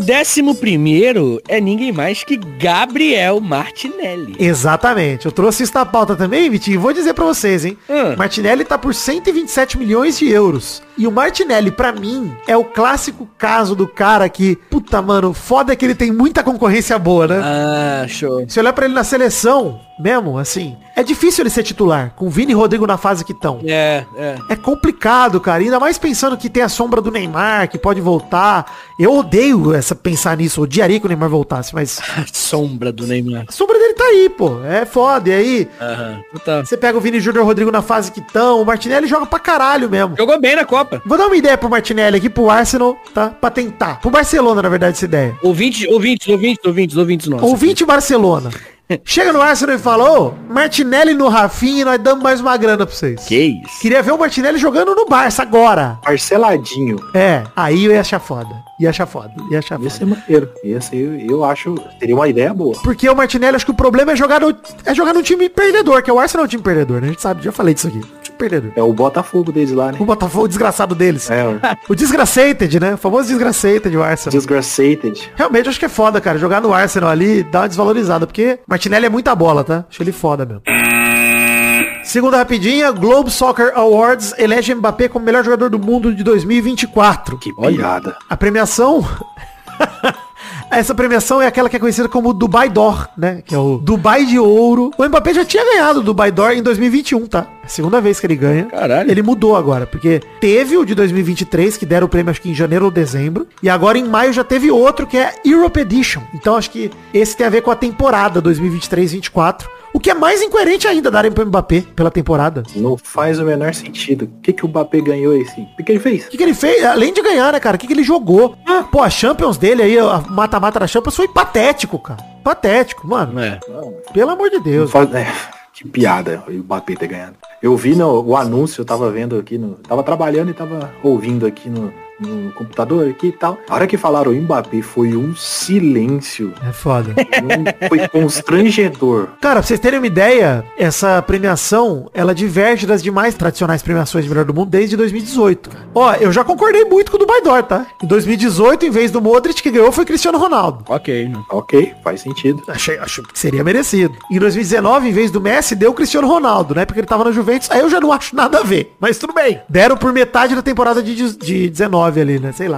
11º é ninguém mais que Gabriel Martinelli. Exatamente. Eu trouxe isso na pauta também, Vitinho. Vou dizer pra vocês, hein? Martinelli tá por 127 milhões de euros. E o Martinelli, pra mim, é o clássico caso do cara que, puta, mano, foda é que ele tem muita concorrência boa, né? Ah, show. Se olhar pra ele na seleção, mesmo, assim, é difícil ele ser titular, com Vini e Rodrigo na fase que estão. É complicado, cara, ainda mais pensando que tem a sombra do Neymar, que pode voltar. Eu odeio pensar nisso, eu odiaria que o Neymar voltasse, mas... A sombra do Neymar. A sombra dele tá aí, pô, é foda, e aí... Tá. Você pega o Vini Júnior e o Rodrigo na fase que estão, o Martinelli joga pra caralho mesmo. Jogou bem na Copa. Vou dar uma ideia pro Martinelli aqui, pro Arsenal, tá? Pra tentar. Pro Barcelona, na verdade, essa ideia. Ouvintes nossos. Ouvinte Barcelona. Chega no Arsenal e fala, ô, Martinelli no Rafinha e nós damos mais uma grana pra vocês. Que isso? Queria ver o Martinelli jogando no Barça agora. Parceladinho. Aí eu ia achar foda. Ia ser maneiro. Eu acho, seria uma ideia boa. Porque o Martinelli, acho que o problema é jogar no time perdedor, que o Arsenal é um time perdedor, né? A gente sabe, já falei disso aqui. Time perdedor. É o Botafogo deles lá, né? O Botafogo, o desgraçado deles. É, o Desgraçated, né? O famoso Desgraçated, o Arsenal. Desgraçated. Realmente, acho que é foda, cara. Jogar no Arsenal ali, dá uma desvalorizada, porque Martinelli é muita bola, tá? Acho ele foda mesmo. Segunda rapidinha, Globe Soccer Awards elege Mbappé como melhor jogador do mundo de 2024. Que piada. A premiação... Essa premiação é aquela que é conhecida como Dubai D'Or, né? Que é o Dubai de Ouro. O Mbappé já tinha ganhado o Dubai D'Or em 2021, tá? É a segunda vez que ele ganha. Caralho. Ele mudou agora, porque teve o de 2023, que deram o prêmio acho que em janeiro ou dezembro. E agora em maio já teve outro, que é Europe Edition. Então acho que esse tem a ver com a temporada 2023-24. O que é mais incoerente ainda darem pro Mbappé pela temporada. Não faz o menor sentido. O que o Mbappé ganhou esse? O que ele fez? O que ele fez? Além de ganhar, né, cara? O que ele jogou? Pô, a Champions dele aí, a mata-mata da Champions foi patético, cara. Patético, mano. Pelo amor de Deus. Que piada o Mbappé ter ganhado. Eu vi o anúncio, eu tava vendo aqui tava trabalhando e tava ouvindo aqui no computador aqui e tal. A hora que falaram o Mbappé foi um silêncio. É foda. Foi constrangedor. Cara, pra vocês terem uma ideia, essa premiação, ela diverge das demais tradicionais premiações de melhor do mundo desde 2018. Ó, eu já concordei muito com o Dubai D'Or, tá? Em 2018, em vez do Modric, que ganhou foi Cristiano Ronaldo. Ok, faz sentido. Acho que seria merecido. Em 2019, em vez do Messi, deu o Cristiano Ronaldo, né? Porque ele tava na Juventus. Aí eu já não acho nada a ver. Mas tudo bem. Deram por metade da temporada de 19 ali, né? Sei lá.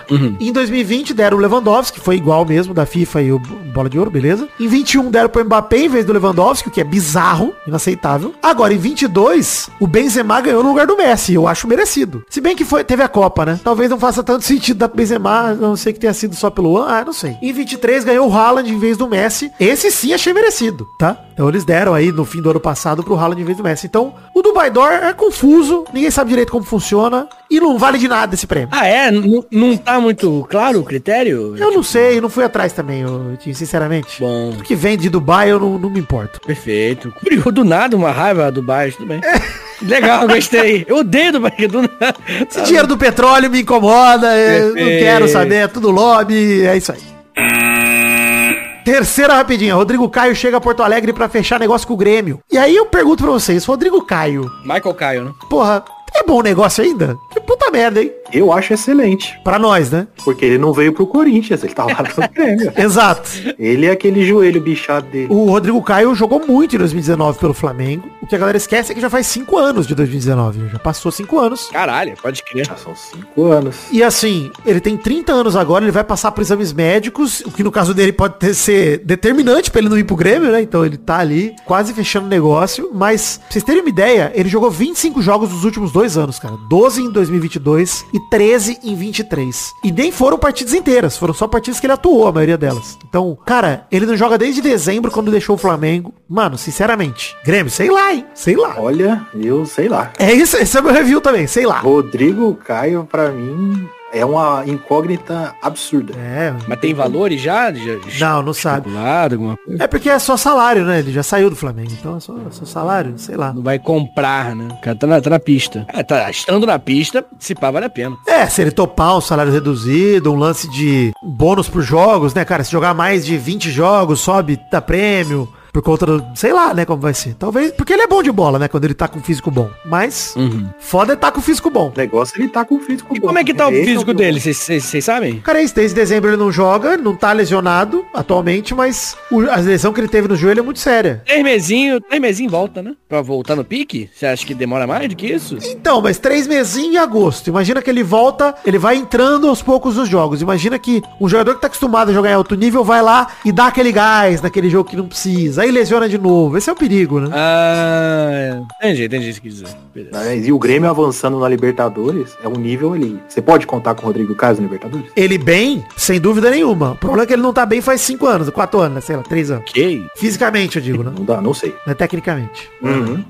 Em 2020 deram o Lewandowski, que foi igual mesmo da FIFA e o Bola de Ouro, beleza? Em 21 deram pro Mbappé em vez do Lewandowski, o que é bizarro, inaceitável. Agora, em 22, o Benzema ganhou no lugar do Messi. Eu acho merecido. Se bem que teve a Copa, né? Talvez não faça tanto sentido dar pro Benzema, não sei que tenha sido só pelo ano. Não sei. Em 23 ganhou o Haaland em vez do Messi. Esse sim achei merecido, tá? Então eles deram aí no fim do ano passado pro Haaland em vez do Messi. Então, o Dubai D'Or é confuso, ninguém sabe direito como funciona e não vale de nada esse prêmio. Não tá muito claro o critério? Eu não sei, não fui atrás também, sinceramente. Bom. Tudo que vem de Dubai eu não me importo. Perfeito. Curioso, do nada uma raiva a Dubai, tudo bem. Legal, gostei. Eu odeio Dubai, do nada. Esse dinheiro do petróleo me incomoda, eu não quero saber, é tudo lobby, é isso aí. Terceira rapidinha, Rodrigo Caio chega a Porto Alegre pra fechar negócio com o Grêmio. E aí eu pergunto pra vocês, Rodrigo Caio... Michael Caio, né? Porra, É bom negócio ainda? Que puta merda, hein? Eu acho excelente. Pra nós, né? Porque ele não veio pro Corinthians, ele tá lá no Grêmio. Exato. Ele é aquele joelho bichado dele. O Rodrigo Caio jogou muito em 2019 pelo Flamengo. O que a galera esquece é que já faz 5 anos de 2019. Já passou 5 anos. Caralho, pode crer. Já são 5 anos. E assim, ele tem 30 anos agora, ele vai passar por exames médicos, o que no caso dele pode ser determinante pra ele não ir pro Grêmio, né? Então ele tá ali quase fechando o negócio. Mas, pra vocês terem uma ideia, ele jogou 25 jogos nos últimos 2 anos, cara. 12 em 2022 e 13 em 23. E nem foram partidas inteiras, foram só partidas que ele atuou, a maioria delas. Então, cara, ele não joga desde dezembro, quando deixou o Flamengo. Mano, sinceramente, Grêmio, sei lá, hein? Sei lá. Olha, eu sei lá. É isso, esse é o meu review também, sei lá. Rodrigo Caio, pra mim, é uma incógnita absurda. É. Mas tem valores já? Não sabe. Alguma coisa? É porque é só salário, né? Ele já saiu do Flamengo, então é só salário, sei lá. Não vai comprar, né? O cara tá na pista. Estando na pista, se pá, vale a pena. É, se ele topar um salário reduzido, um lance de bônus por jogos, né, cara? Se jogar mais de 20 jogos, sobe, dá prêmio. Por conta do... Sei lá, né, como vai ser. Talvez... Porque ele é bom de bola, né, quando ele tá com físico bom. Mas... Foda é tá com físico bom. O negócio é ele tá com físico bom. Como é que tá o físico dele? Vocês sabem? Cara, desde dezembro ele não joga, não tá lesionado atualmente, mas a lesão que ele teve no joelho é muito séria. 3 mesinhos volta, né? Pra voltar no pique? Você acha que demora mais do que isso? Então, mas 3 mesinhos em agosto. Imagina que ele volta, ele vai entrando aos poucos nos jogos. Imagina que um jogador que tá acostumado a jogar em alto nível vai lá e dá aquele gás naquele jogo que não precisa. Aí lesiona de novo. Esse é o perigo, né? Entendi isso que dizer. Beleza. E o Grêmio avançando na Libertadores é um nível ali. Você pode contar com o Rodrigo Caio na Libertadores? Ele bem, sem dúvida nenhuma. O problema é que ele não tá bem faz 5 anos, 4 anos, né? Sei lá, 3 anos. Ok. Fisicamente, eu digo, né? Não dá, não sei. Não é tecnicamente. Uhum.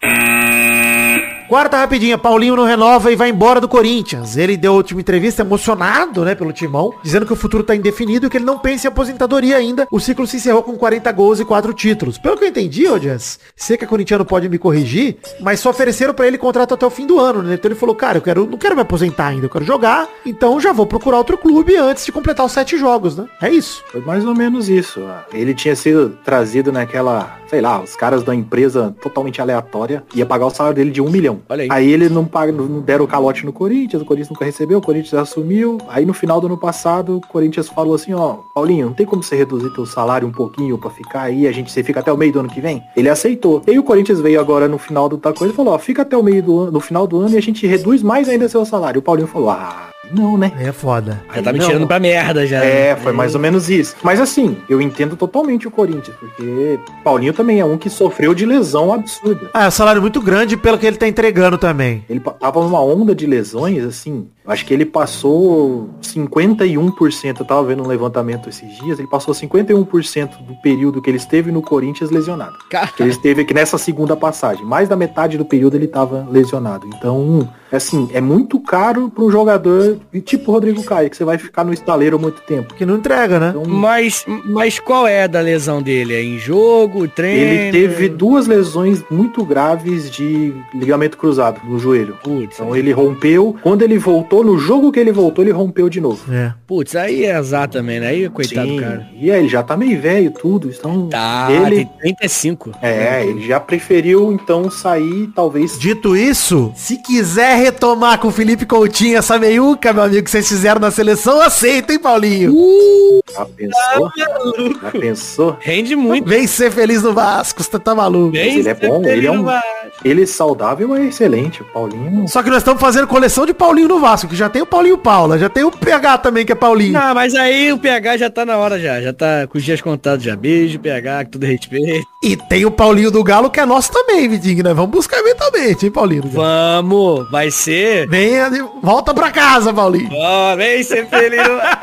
Quarta rapidinha, Paulinho não renova e vai embora do Corinthians. Ele deu a última entrevista emocionado, né, pelo Timão, dizendo que o futuro tá indefinido e que ele não pensa em aposentadoria ainda. O ciclo se encerrou com 40 gols e 4 títulos. Pelo que eu entendi, ô Jess, sei que a corintiano pode me corrigir, mas só ofereceram pra ele contrato até o fim do ano, né? Então ele falou, cara, não quero me aposentar ainda, eu quero jogar, então já vou procurar outro clube antes de completar os 7 jogos, né? É isso. Foi mais ou menos isso. Ele tinha sido trazido naquela, sei lá, os caras da empresa totalmente aleatória ia pagar o salário dele de 1 milhão. Olha aí. Aí ele não deram o calote no Corinthians, o Corinthians nunca recebeu, o Corinthians assumiu. Aí no final do ano passado, o Corinthians falou assim, ó, Paulinho, não tem como você reduzir teu salário um pouquinho pra ficar aí, você fica até o meio do ano que vem? Ele aceitou. E aí o Corinthians veio agora no final do coisa e falou, ó, fica até o meio do ano, no final do ano e a gente reduz mais ainda seu salário. O Paulinho falou, não, né? É foda. Já tá me tirando pra merda já. Foi mais ou menos isso. Mas assim, eu entendo totalmente o Corinthians, porque Paulinho também é um que sofreu de lesão absurda. É um salário muito grande pelo que ele tá entregando também. Ele tava numa onda de lesões, assim, acho que ele passou 51%, eu tava vendo um levantamento esses dias, ele passou 51% do período que ele esteve no Corinthians lesionado. Que ele esteve aqui nessa segunda passagem. Mais da metade do período ele tava lesionado. Então, assim, é muito caro para um jogador tipo o Rodrigo Caio, que você vai ficar no estaleiro há muito tempo. Que não entrega, né? Então, mas qual é a da lesão dele? É em jogo, treino? ele teve 2 lesões muito graves de ligamento cruzado no joelho. Putz, então ele rompeu. Quando ele voltou, no jogo que ele voltou, ele rompeu de novo. Putz, aí é azar também, né? Aí, coitado do cara. E aí, ele já tá meio velho tudo. Então, tem 35. Ele já preferiu, então, sair, talvez... Dito isso, se quiser retomar com o Felipe Coutinho essa meiuca, meu amigo, que vocês fizeram na seleção, aceita, hein, Paulinho? Já pensou? Já pensou? Rende muito. Vem ser feliz no Vasco, você tá maluco. Ele é bom, ele é saudável, é excelente. O Paulinho... Só que nós estamos fazendo coleção de Paulinho no Vasco, que já tem o Paulinho Paula, já tem o PH também, que é Paulinho. Não, mas aí o PH já tá na hora já tá com os dias contados já. Beijo, PH, com todo respeito. E tem o Paulinho do Galo, que é nosso também, Vidinho, né? Vamos buscar eventualmente, hein, Paulinho? Vamos, vai ser. Venha, volta pra casa, Paulinho. Vem ser feliz.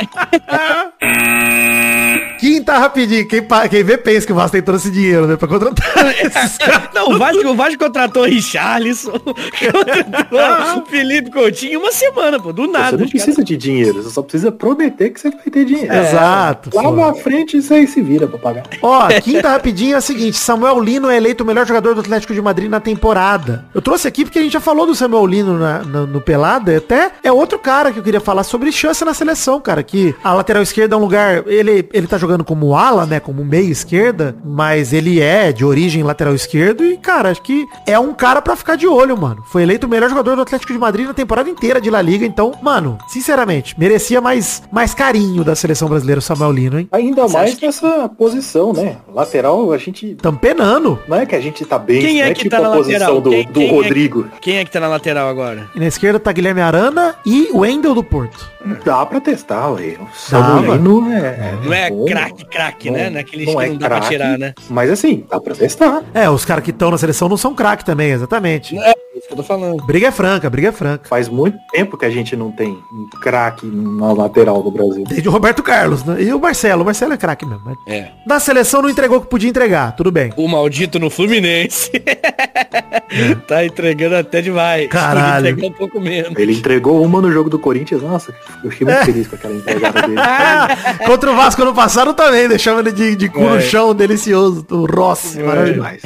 Quinta rapidinho, quem vê pensa que o Vasco tem todo esse dinheiro, né? Pra contratar esses caras. Não, o Vasco contratou o Richarlison, contratou o Felipe Coutinho uma semana, pô, do nada. Você não precisa de dinheiro, você só precisa prometer que você vai ter dinheiro. Exato. Lá na frente você se vira pra pagar. Ó, quinta rapidinho é a seguinte, Samuel Lino é eleito o melhor jogador do Atlético de Madrid na temporada. Eu trouxe aqui porque a gente já falou do Samuel Lino no Pelada, até é outro cara que eu queria falar sobre chance na seleção, cara, que a lateral esquerda é um lugar, ele tá jogando com como ala, né, como meia esquerda, mas ele é de origem lateral esquerdo e, cara, acho que é um cara pra ficar de olho, mano. Foi eleito o melhor jogador do Atlético de Madrid na temporada inteira de La Liga, então, mano, sinceramente, merecia mais carinho da seleção brasileira o Samuel Lino, hein? Ainda mais nessa posição, né? Lateral, a gente... Tamo penando. Não é que a gente tá bem, Quem é não é que tipo tá na a posição lateral? do Rodrigo. Quem é que tá na lateral agora? E na esquerda tá Guilherme Arana e o Wendel do Porto. Dá pra testar, ué. O Dava. Samuel Lino Não é bom. craque, Não- né? Naqueles não que é não dá pra craque, tirar, né? Mas assim, dá pra testar. É, os caras que estão na seleção não são craque também, exatamente. É isso que eu tô falando. Briga é franca, briga é franca. Faz muito tempo que a gente não tem um craque na lateral do Brasil. Desde o Roberto Carlos, né? E o Marcelo é craque mesmo. Mas É. na seleção não entregou o que podia entregar, tudo bem. O maldito no Fluminense. Tá entregando até demais. Caralho. Podia entregar um pouco menos. Ele entregou uma no jogo do Corinthians. Nossa, eu fiquei muito feliz com aquela entregada dele. Contra o Vasco ano passado também, deixava ele de cu no chão, delicioso, o Rossi, É maravilhoso. demais.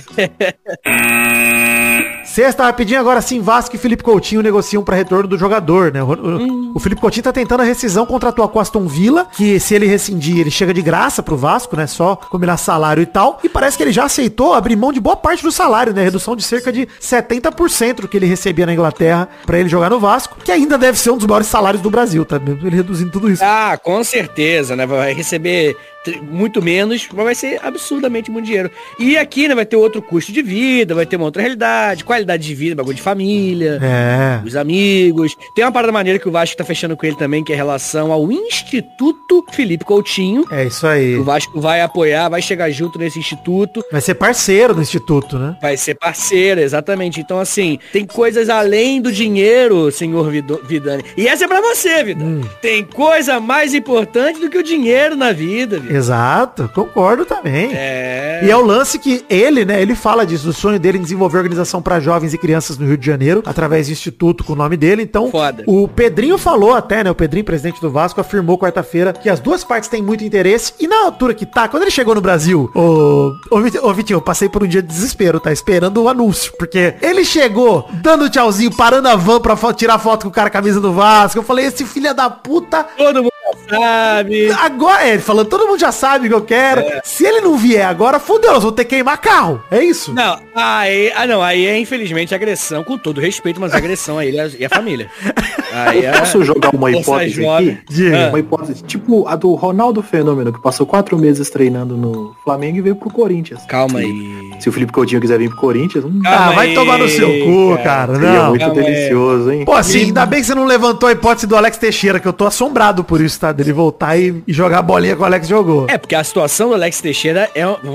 Sexta, rapidinho, agora sim, Vasco e Felipe Coutinho negociam para retorno do jogador, né? O Felipe Coutinho tá tentando a rescisão contratual com o Aston Villa, que se ele rescindir, ele chega de graça pro Vasco, né? Só combinar salário e tal. E parece que ele já aceitou abrir mão de boa parte do salário, né? Redução de cerca de 70% do que ele recebia na Inglaterra para ele jogar no Vasco, que ainda deve ser um dos maiores salários do Brasil, tá? Mesmo ele reduzindo tudo isso. Ah, com certeza, né? Vai receber muito menos, mas vai ser absurdamente muito dinheiro. E aqui, né, vai ter outro custo de vida, vai ter uma outra realidade, qualidade de vida, bagulho de família, os amigos. Tem uma parada maneira que o Vasco tá fechando com ele também, que é em relação ao Instituto Felipe Coutinho. É isso aí. O Vasco vai apoiar, vai chegar junto nesse instituto. Vai ser parceiro do Instituto, né? Vai ser parceiro, exatamente. Então, assim, tem coisas além do dinheiro, senhor Vidani. E essa é pra você, Vidani. Tem coisa mais importante do que o dinheiro na vida, Vidani. Exato, concordo também. É. E é o lance que ele, né, ele fala disso, do sonho dele em desenvolver organização para jovens e crianças no Rio de Janeiro, através do instituto com o nome dele. Então, Foda. o Pedrinho falou até, né, o Pedrinho, presidente do Vasco, afirmou quarta-feira que as duas partes têm muito interesse. E na altura que tá, quando ele chegou no Brasil, ô Vitinho, eu passei por um dia de desespero, tá? Esperando o anúncio, porque ele chegou dando tchauzinho, parando a van pra tirar foto com o cara com a camisa do Vasco. Eu falei, esse filho da puta... Todo mundo sabe. Agora, ele falando, todo mundo já sabe o que eu quero. Se ele não vier agora, fudeu, nós vamos ter que queimar carro. É isso? Não, aí é infelizmente agressão, com todo respeito, mas agressão a ele e a família. Aí Eu posso jogar uma hipótese aqui? Diga. Uma hipótese tipo a do Ronaldo Fenômeno, que passou 4 meses treinando no Flamengo e veio pro Corinthians. Calma aí. Se o Felipe Coutinho quiser vir pro Corinthians, Ah, vai aí, tomar no seu cu, cara. seria Não. muito calma aí. delicioso, hein? Pô, assim, ainda bem que você não levantou a hipótese do Alex Teixeira, que eu tô assombrado por isso, tá? Dele voltar e jogar a bolinha que o Alex jogou. É, porque a situação do Alex Teixeira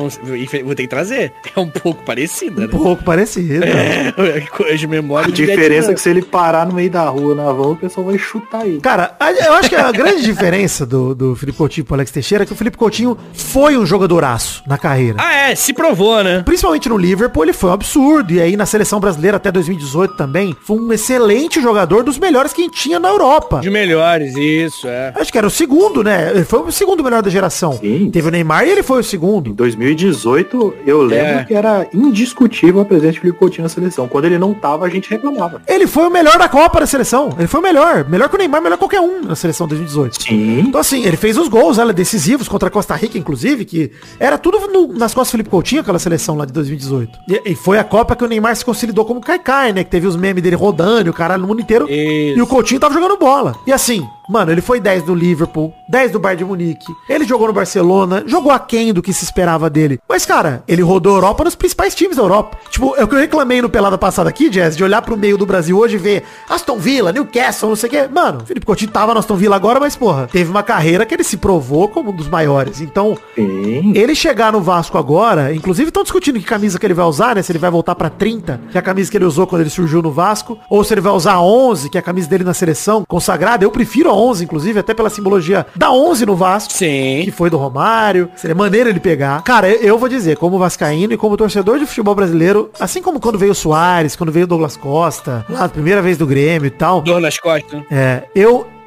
vou ter que trazer, é um pouco parecida, né? Um pouco parecido. Coisa de memória. A diferença é que se ele parar no meio da rua na van, o pessoal vai chutar ele. Cara, eu acho que a grande diferença do Felipe Coutinho pro Alex Teixeira é que o Felipe Coutinho foi um jogadoraço na carreira. Ah, se provou, né? Principalmente no Liverpool, ele foi um absurdo. E aí na seleção brasileira até 2018 também, foi um excelente jogador, dos melhores que tinha na Europa. De melhores, isso, Acho que era o segundo, né? Ele foi o segundo melhor da geração. Sim. Teve o Neymar e ele foi o segundo. Em 2018, eu lembro que era indiscutível a presença de Felipe Coutinho na seleção. Quando ele não tava, a gente reclamava. Ele foi o melhor da Copa da seleção. Ele foi o melhor. Melhor que o Neymar, melhor que qualquer um na seleção de 2018. Sim. Então assim, ele fez os gols decisivos contra a Costa Rica, inclusive, que era tudo nas costas do Felipe Coutinho, aquela seleção lá de 2018. E foi a Copa que o Neymar se consolidou como Kaká, né? Que teve os memes dele rodando e o caralho no mundo inteiro. Isso. E o Coutinho tava jogando bola. E assim, mano, ele foi 10 do Liverpool, 10 do Bayern de Munique. Ele jogou no Barcelona, jogou aquém do que se esperava dele. Mas, cara, ele rodou a Europa nos principais times da Europa. Tipo, é o que eu reclamei no Pelada passada aqui, Jazz, de olhar pro meio do Brasil hoje e ver Aston Villa, Newcastle, não sei o quê. Mano, o Felipe Coutinho tava no Aston Villa agora, mas, porra, teve uma carreira que ele se provou como um dos maiores. Então, Sim. ele chegar no Vasco agora, inclusive estão discutindo que camisa que ele vai usar, né? Se ele vai voltar pra 30, que é a camisa que ele usou quando ele surgiu no Vasco, ou se ele vai usar a 11, que é a camisa dele na seleção consagrada. Eu prefiro a 11, inclusive, até pela simbologia da 11 no Vasco. Sim. Que foi do Romário. Seria maneiro ele pegar. Cara, eu vou dizer, como vascaíno e como torcedor de futebol brasileiro, assim como quando veio o Soares, quando veio o Douglas Costa, lá a primeira vez do Grêmio e tal. Dor nas costas. É, eu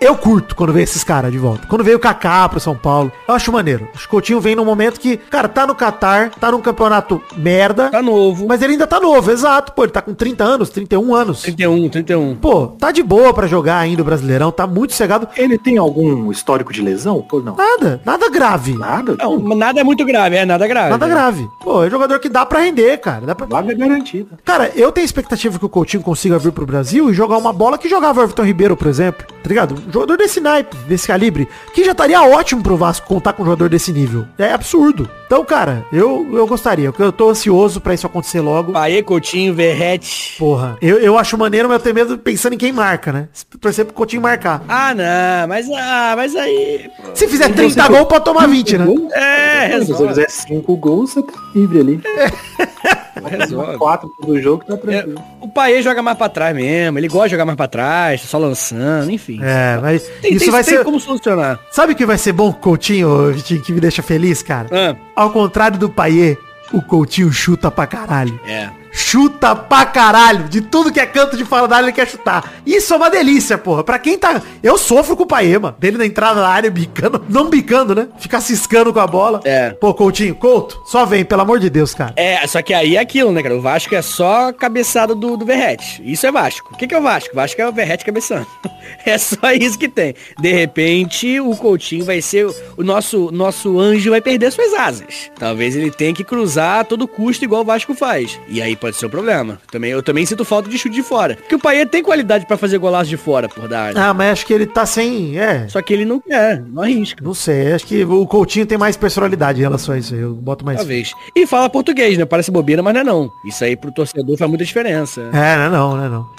eu curto quando vem esses caras de volta. Quando veio o Kaká pro São Paulo, eu acho maneiro. Acho que o Coutinho vem num momento que, cara, tá no Catar, tá num campeonato merda. Tá novo. Mas ele ainda tá novo, exato. Pô, ele tá com 30 anos, 31 anos. 31. Pô, tá de boa pra jogar ainda o Brasileirão, tá muito cegado. Ele tem algum histórico de lesão? Ou não? Nada grave. Nada? Não, nada é muito grave, nada grave. Nada grave. Pô, é jogador que dá pra render, cara. Dá pra... Vaga garantida. Cara, eu tenho expectativa que o Coutinho consiga vir pro Brasil e jogar uma bola que jogava o Everton Ribeiro, por exemplo. Tá ligado? Um jogador desse naipe, desse calibre, que já estaria ótimo pro Vasco contar com um jogador desse nível. É absurdo. Então, cara, eu gostaria. Eu tô ansioso pra isso acontecer logo. Paê, Coutinho, Verrete. Porra, eu acho maneiro, mas eu tenho medo pensando em quem marca, né? Torcer pro Coutinho marcar. Ah, não, mas aí... Se fizer 30 gols, pode tomar 20, né? Se você fizer 5 gols, você tá livre ali. Resolve. 4 do jogo, tá tranquilo. O Paê joga mais pra trás mesmo, ele gosta de jogar mais pra trás, só lançando, enfim. É, mas Isso vai ser... como solucionar. Sabe o que vai ser bom com o Coutinho, Vitinho, que me deixa feliz, cara? Ao contrário do Paê, o Coutinho chuta pra caralho. É. Chuta pra caralho. De tudo que é canto de fora da área, ele quer chutar. Isso é uma delícia, porra. Pra quem tá... Eu sofro com o Paê, mano. Dele na entrada da área, bicando. Não bicando, né? Ficar ciscando com a bola. É. Pô, Couto, só vem, pelo amor de Deus, cara. É, só que aí é aquilo, né, cara? O Vasco é só a cabeçada do Verrete. Isso é Vasco. O que é o Vasco? O Vasco é o Verrete cabeçando. É só isso que tem. De repente, o Coutinho vai ser... O nosso anjo vai perder suas asas. Talvez ele tenha que cruzar a todo custo, igual o Vasco faz. E aí pode ser um problema. Eu também sinto falta de chute de fora. Porque o Paê tem qualidade pra fazer golaço de fora, por da área. Ah, mas acho que ele tá sem... Só que ele não quer, não arrisca. Não sei, acho que o Coutinho tem mais personalidade em relação a isso aí. Eu boto mais... Talvez. E fala português, né? Parece bobeira, mas não é não. Isso aí pro torcedor faz muita diferença. Não é não.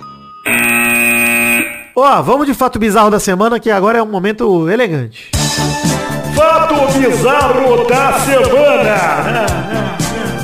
Ó, vamos de fato bizarro da semana, que agora é um momento elegante. Fato bizarro da semana.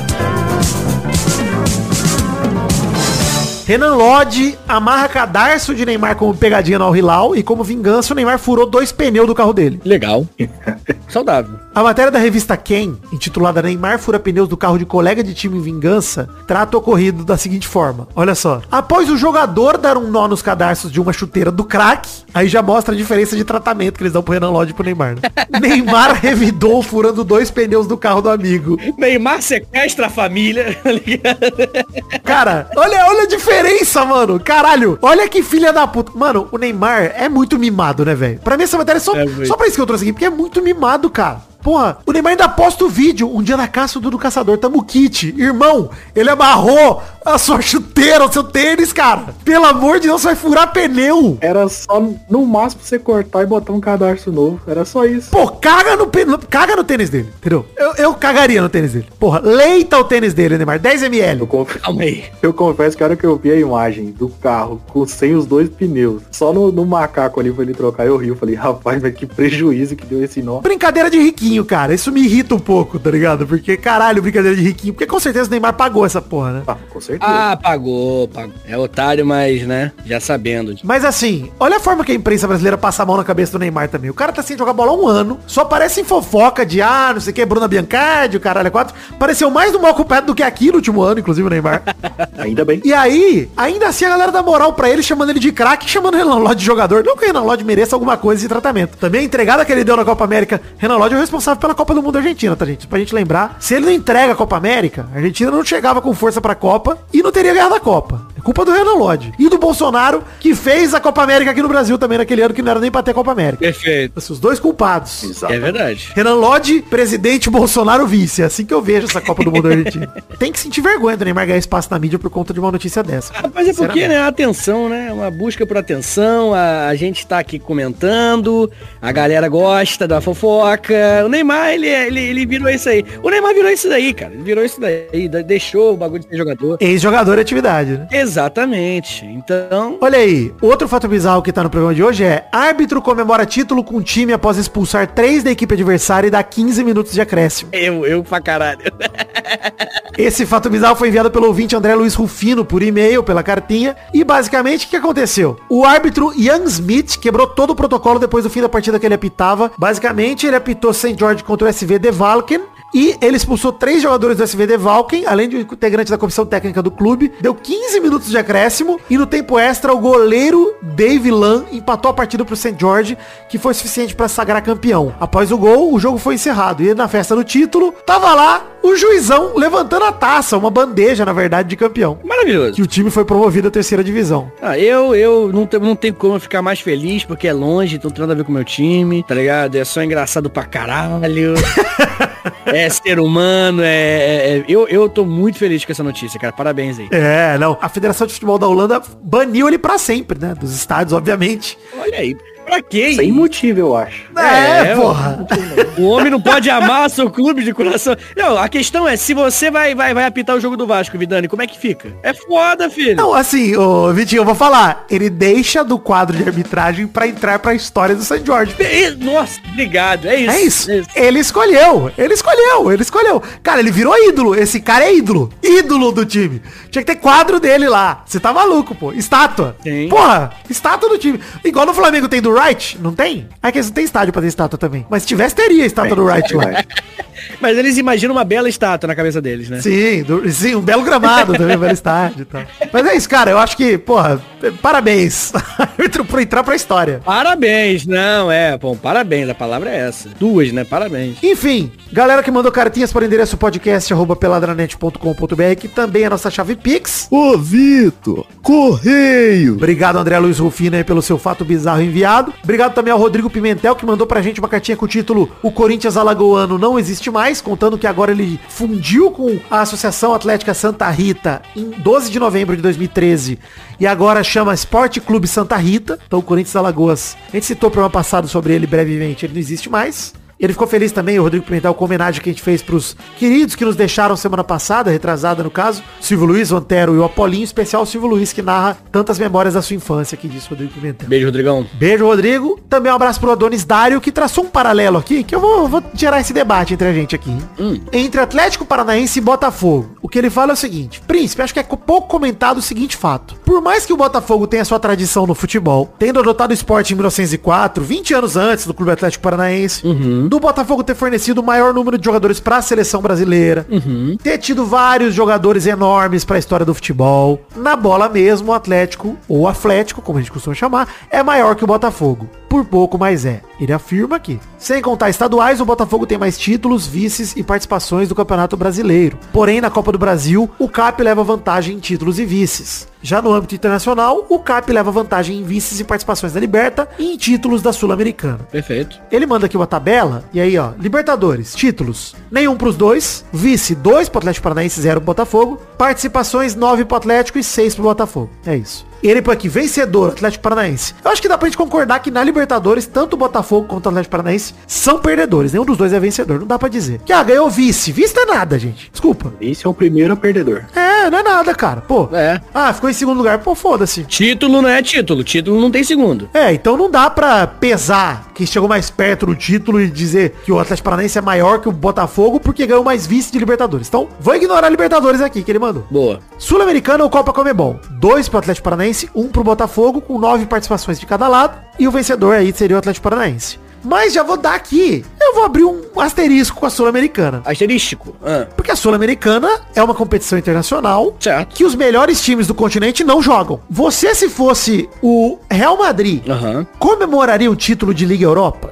Renan Lodge amarra cadarço de Neymar como pegadinha no Al Hilal e como vingança o Neymar furou 2 pneus do carro dele. Legal. Saudável. A matéria da revista Quem, intitulada Neymar fura pneus do carro de colega de time em vingança, trata o ocorrido da seguinte forma. Olha só. Após o jogador dar um nó nos cadarços de uma chuteira do craque, aí já mostra a diferença de tratamento que eles dão pro Renan Lodge e pro Neymar, né? Neymar revidou furando 2 pneus do carro do amigo. Neymar sequestra a família. Cara, olha a diferença, mano. Caralho, olha que filha da puta. Mano, o Neymar é muito mimado, né, velho? Pra mim essa matéria é só pra isso que eu trouxe aqui, porque é muito mimado, cara. Porra, o Neymar ainda posta o vídeo, um dia na caça do caçador, tamo kit. Irmão, ele amarrou a sua chuteira, o seu tênis, cara. Pelo amor de Deus, você vai furar pneu. Era só, no máximo, você cortar e botar um cadarço novo. Era só isso. Pô, caga no tênis dele, entendeu? Eu cagaria no tênis dele. Porra, leita o tênis dele, Neymar, 10 ml. Calma aí. Eu confesso que a hora que eu vi a imagem do carro sem os 2 pneus, só no macaco ali pra ele trocar, eu ri. Eu falei, rapaz, mas que prejuízo que deu esse nó. Brincadeira de riquinho, cara. Isso me irrita um pouco, tá ligado? Porque, caralho, brincadeira de riquinho. Porque com certeza o Neymar pagou essa porra, né? Ah, com certeza. Ah, pagou. É otário, mas, né, já sabendo. Mas assim, olha a forma que a imprensa brasileira passa a mão na cabeça do Neymar também. O cara tá sem jogar bola há 1 ano, só aparece em fofoca de, não sei o que, Bruna Biancardi, o caralho é 4. Pareceu mais do mal culpado do que aqui no último ano, inclusive o Neymar. Ainda bem. E aí, ainda assim a galera dá moral pra ele, chamando ele de craque, chamando o Renan Lodge de jogador. Não que o Renan Lodge mereça alguma coisa de tratamento. Também a entregada que ele deu na Copa América, Renan Lodge é o responsável pela Copa do Mundo Argentina, tá, gente? Pra gente lembrar, se ele não entrega a Copa América, a Argentina não chegava com força pra Copa e não teria ganhado a Copa. É culpa do Renan Lodge. E do Bolsonaro, que fez a Copa América aqui no Brasil também naquele ano, que não era nem pra ter Copa América. Perfeito. Os 2 culpados. Exato. É verdade. Renan Lodge, presidente, Bolsonaro vice. É assim que eu vejo essa Copa do Mundo Argentina. Tem que sentir vergonha do Neymar ganhar espaço na mídia por conta de uma notícia dessa. Mas é porque, né, a atenção, né, uma busca por atenção, a gente tá aqui comentando, a galera gosta da fofoca. O Neymar, ele virou isso aí. O Neymar virou isso daí, cara. Ele virou isso daí, deixou o bagulho de ser jogador. Ex-jogador de atividade, né? Exatamente. Então... Olha aí, outro fato bizarro que tá no programa de hoje é: árbitro comemora título com time após expulsar 3 da equipe adversária e dá 15 minutos de acréscimo. Eu pra caralho. Esse fato bizarro foi enviado pelo ouvinte André Luiz Rufino por e-mail, pela cartinha. E basicamente, o que aconteceu? O árbitro Ian Smith quebrou todo o protocolo depois do fim da partida que ele apitava. Basicamente, ele apitou St. George contra o SV de Valken. E ele expulsou 3 jogadores do SVD Valken, além de integrante da comissão técnica do clube. Deu 15 minutos de acréscimo. E no tempo extra, o goleiro Dave Lan empatou a partida pro St. George, que foi suficiente para sagrar campeão. Após o gol, o jogo foi encerrado. E na festa do título, tava lá o juizão levantando a taça, uma bandeja, na verdade, de campeão. Maravilhoso. Que o time foi promovido à 3ª divisão. Eu não tenho como ficar mais feliz, porque é longe, então não tem nada a ver com o meu time, tá ligado? É só engraçado pra caralho. É ser humano, eu tô muito feliz com essa notícia, cara. Parabéns aí. Não. A Federação de Futebol da Holanda baniu ele pra sempre, né? Dos estádios, obviamente. Olha aí. Pra quê? Sem motivo, eu acho. Porra. O homem não pode amar seu clube de coração. Não, a questão é, se você vai apitar o jogo do Vasco, Vidani, como é que fica? É foda, filho. Não, assim, ô Vitinho, eu vou falar. Ele deixa do quadro de arbitragem pra entrar pra história do St. George. Nossa, obrigado. É isso. É isso. Ele escolheu. Cara, ele virou ídolo. Esse cara é ídolo. Ídolo do time. Tinha que ter quadro dele lá. Você tá maluco, pô. Estátua. Tem. Porra, estátua do time. Igual no Flamengo tem do Wright, não tem? É que eles não tem estádio pra ter estátua também. Mas se tivesse, teria a estátua do Wright lá. Mas eles imaginam uma bela estátua na cabeça deles, né? Sim, um belo gramado também, um belo estádio e tal. Mas é isso, cara, eu acho que, porra, parabéns por entrar pra história. Parabéns, parabéns, a palavra é essa. 2, né? Parabéns. Enfim, galera que mandou cartinhas para o endereço podcast@peladranet.com.br, que também é a nossa chave Pix. Ô, Vitor, correio. Obrigado, André Luiz Rufino, aí, pelo seu fato bizarro enviado. Obrigado também ao Rodrigo Pimentel, que mandou pra gente uma cartinha com o título O Corinthians Alagoano Não Existe Mais, contando que agora ele fundiu com a Associação Atlética Santa Rita em 12 de novembro de 2013 e agora chama Esporte Clube Santa Rita. Então o Corinthians Alagoas, a gente citou o programa passado sobre ele brevemente, ele não existe mais. Ele ficou feliz também, o Rodrigo Pimentel, com a homenagem que a gente fez pros queridos que nos deixaram semana passada, retrasada no caso, Silvio Luiz, o Antero e o Apolinho, especial o Silvio Luiz, que narra tantas memórias da sua infância, que disse o Rodrigo Pimentel. Beijo, Rodrigão. Beijo, Rodrigo. Também um abraço pro Adonis Dário, que traçou um paralelo aqui, que eu vou gerar esse debate entre a gente aqui. Entre Atlético Paranaense e Botafogo. O que ele fala é o seguinte: Príncipe, acho que é pouco comentado o seguinte fato. Por mais que o Botafogo tenha sua tradição no futebol, tendo adotado o esporte em 1904, 20 anos antes do Clube Atlético Paranaense, do Botafogo ter fornecido o maior número de jogadores para a seleção brasileira, ter tido vários jogadores enormes para a história do futebol, na bola mesmo o Atlético, ou Atlético, como a gente costuma chamar, é maior que o Botafogo. Por pouco, mas é. Ele afirma aqui. Sem contar estaduais, o Botafogo tem mais títulos, vices e participações do Campeonato Brasileiro. Porém, na Copa do Brasil, o CAP leva vantagem em títulos e vices. Já no âmbito internacional, o CAP leva vantagem em vices e participações da Liberta e em títulos da Sul-Americana. Perfeito. Ele manda aqui uma tabela, e aí, ó, Libertadores, títulos, nenhum pros dois, vice 2 pro Atlético Paranaense, 0 pro Botafogo, participações 9 pro Atlético e 6 pro Botafogo. É isso. E ele põe aqui, vencedor, Atlético Paranaense. Eu acho que dá pra gente concordar que na Libertadores, tanto o Botafogo quanto o Atlético Paranaense são perdedores. Nenhum dos dois é vencedor, não dá pra dizer. Que, ganhou vice. Vice não é nada, gente. Desculpa. Vice é o primeiro perdedor. Não é nada, cara. Pô. Ficou em segundo lugar. Pô, foda-se. Título não é título. Título não tem segundo. Então não dá pra pesar quem chegou mais perto do título e dizer que o Atlético Paranaense é maior que o Botafogo porque ganhou mais vice de Libertadores. Então, vou ignorar a Libertadores aqui, que ele mandou. Boa. Sul-Americana ou Copa Comebol. 2 pro Atlético Paranaense, 1 pro Botafogo, com 9 participações de cada lado. E o vencedor aí seria o Atlético Paranaense. Mas já vou dar aqui, eu vou abrir um asterisco com a Sul-Americana. Asterístico. Porque a Sul-Americana é uma competição internacional, certo, que os melhores times do continente não jogam. Você, se fosse o Real Madrid, comemoraria o título de Liga Europa?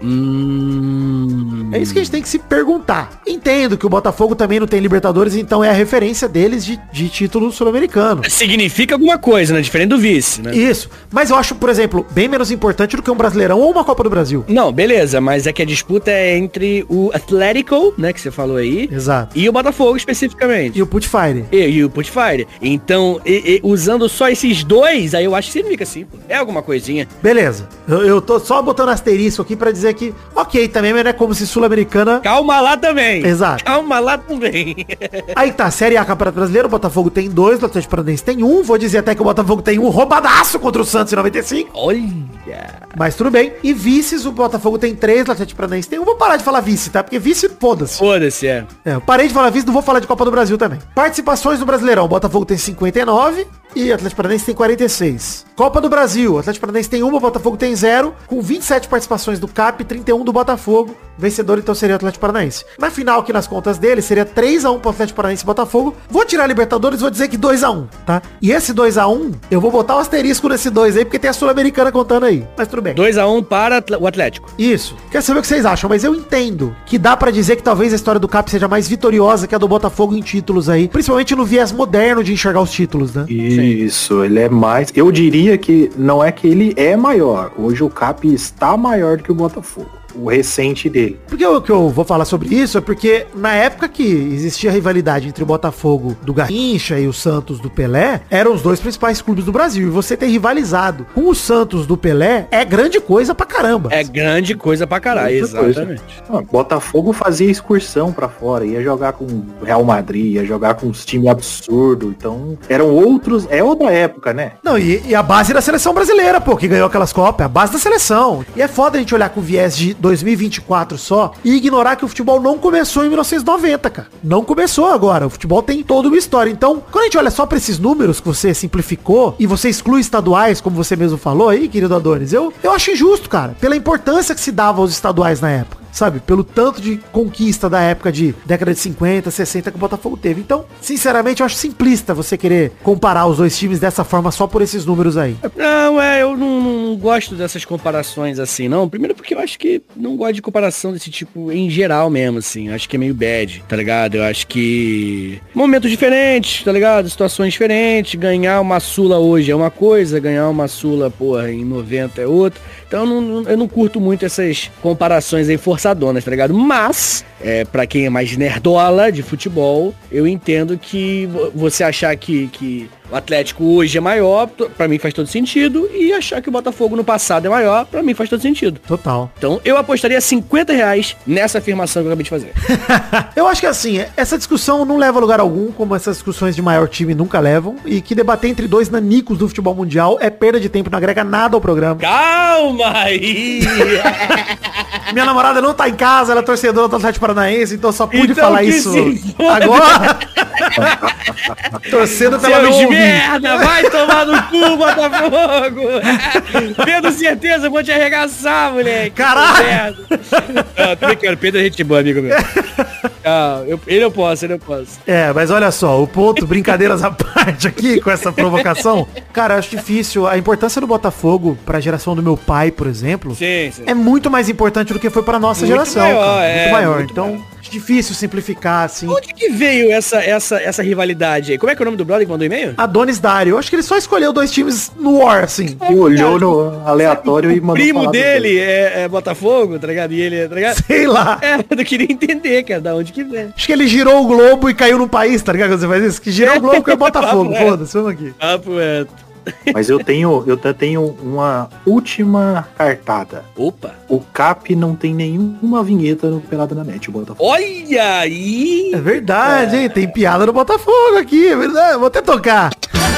É isso que a gente tem que se perguntar. Entendo que o Botafogo também não tem Libertadores, então é a referência deles de título sul-americano. Significa alguma coisa, né? Diferente do vice, né? Isso. Mas eu acho, por exemplo, bem menos importante do que um Brasileirão ou uma Copa do Brasil. Não, beleza. Mas é que a disputa é entre o Atlético, né, que você falou aí. Exato. E o Botafogo, especificamente. E o Putfire. E o Putfire. Então, usando só esses dois, aí eu acho que significa assim, pô. É alguma coisinha. Beleza. Eu tô só botando asterisco aqui pra dizer que, ok, também, mas não é como se Sul-Americana... Calma lá também. Exato. Calma lá também. Aí tá, Série A, Campeonato Brasileiro, o Botafogo tem 2, o Atlético Paranaense tem 1. Vou dizer até que o Botafogo tem 1 roubadaço contra o Santos em 95. Olha. Mas tudo bem. E vices, o Botafogo tem 3, o Atlético Paranaense tem 1. Vou parar de falar vice, tá? Porque vice, foda-se. Foda-se, eu parei de falar vice, não vou falar de Copa do Brasil também. Participações no Brasileirão, o Botafogo tem 59. e o Atlético Paranaense tem 46. Copa do Brasil, o Atlético Paranaense tem 1, o Botafogo tem 0, com 27 participações do CAP e 31 do Botafogo. Vencedor então seria o Atlético Paranaense. Na final, aqui nas contas dele, seria 3-1 pro Atlético Paranaense e Botafogo. Vou tirar a Libertadores, vou dizer que 2-1, tá? E esse 2-1, eu vou botar um asterisco nesse 2 aí, porque tem a Sul-Americana contando aí. Mas tudo bem. 2-1 para o Atlético. Isso. Quero saber o que vocês acham, mas eu entendo que dá pra dizer que talvez a história do CAP seja mais vitoriosa que a do Botafogo em títulos aí. Principalmente no viés moderno de enxergar os títulos, né? Isso, ele é mais... Eu diria que não é que ele é maior. Hoje o CAP está maior do que o Botafogo. O recente dele. Porque o que eu vou falar sobre isso é porque na época que existia a rivalidade entre o Botafogo do Garrincha e o Santos do Pelé, eram os dois principais clubes do Brasil. E você ter rivalizado com o Santos do Pelé é grande coisa pra caramba. É grande coisa pra caralho, exatamente. Botafogo fazia excursão pra fora, ia jogar com o Real Madrid, ia jogar com uns times absurdos. Então, eram outros... É outra época, né? Não, e a base da seleção brasileira, pô, que ganhou aquelas Copas. A base da seleção. E é foda a gente olhar com viés de 2024 só e ignorar que o futebol não começou em 1990, cara. Não começou agora. O futebol tem toda uma história. Então, quando a gente olha só pra esses números que você simplificou e você exclui estaduais, como você mesmo falou aí, querido Adonis, eu acho injusto, cara, pela importância que se dava aos estaduais na época. Sabe, pelo tanto de conquista da época de década de 50, 60 que o Botafogo teve. Então, sinceramente, eu acho simplista você querer comparar os dois times dessa forma só por esses números aí. Não, eu não gosto dessas comparações assim, não. Primeiro porque eu acho que não gosto de comparação desse tipo em geral mesmo, assim. Eu acho que é meio bad, tá ligado? Eu acho que momentos diferentes, tá ligado? Situações diferentes. Ganhar uma Sula hoje é uma coisa, ganhar uma Sula, porra, em 90 é outra. Então eu não curto muito essas comparações aí forçadonas, tá ligado? Mas, pra quem é mais nerdola de futebol, eu entendo que você achar que o Atlético hoje é maior, pra mim faz todo sentido, e achar que o Botafogo no passado é maior, pra mim faz todo sentido. Total. Então eu apostaria R$50 nessa afirmação que eu acabei de fazer. Eu acho que assim, essa discussão não leva a lugar algum, como essas discussões de maior time nunca levam, e que debater entre dois nanicos do futebol mundial é perda de tempo, não agrega nada ao programa. Calma aí! Minha namorada não tá em casa, ela é torcedora do Atlético Paranaense, então só pude falar isso agora. Torcendo pela não ouvir. Merda, vai tomar no cu, Botafogo! Pedro, certeza, vou te arregaçar, moleque! Caralho! Não, tô brincando, Pedro é gente boa, amigo meu. Ele eu posso. Mas olha só, o ponto, brincadeiras à parte aqui, com essa provocação, cara, eu acho difícil. A importância do Botafogo pra geração do meu pai, por exemplo, sim. É muito mais importante do que foi pra nossa geração. Muito maior. Muito então, maior. Difícil simplificar, assim. Onde que veio essa rivalidade aí? Como é que é o nome do brother que mandou e-mail? Adonis Dário. Eu acho que ele só escolheu dois times no War, assim. E olhou no aleatório e mandou. O primo dele é Botafogo, tá ligado? E ele, tá ligado? Sei lá. Eu queria entender, cara, da onde que vem. Acho que ele girou o globo e caiu no país, tá ligado? Quando você faz isso? Que girou o globo que é Botafogo. Foda-se, vamos aqui. Mas eu tenho uma última cartada. Opa! O CAP não tem nenhuma vinheta no Pelada na Net, o Botafogo. Olha aí! É verdade, hein? Tem piada no Botafogo aqui, é verdade. Vou até tocar.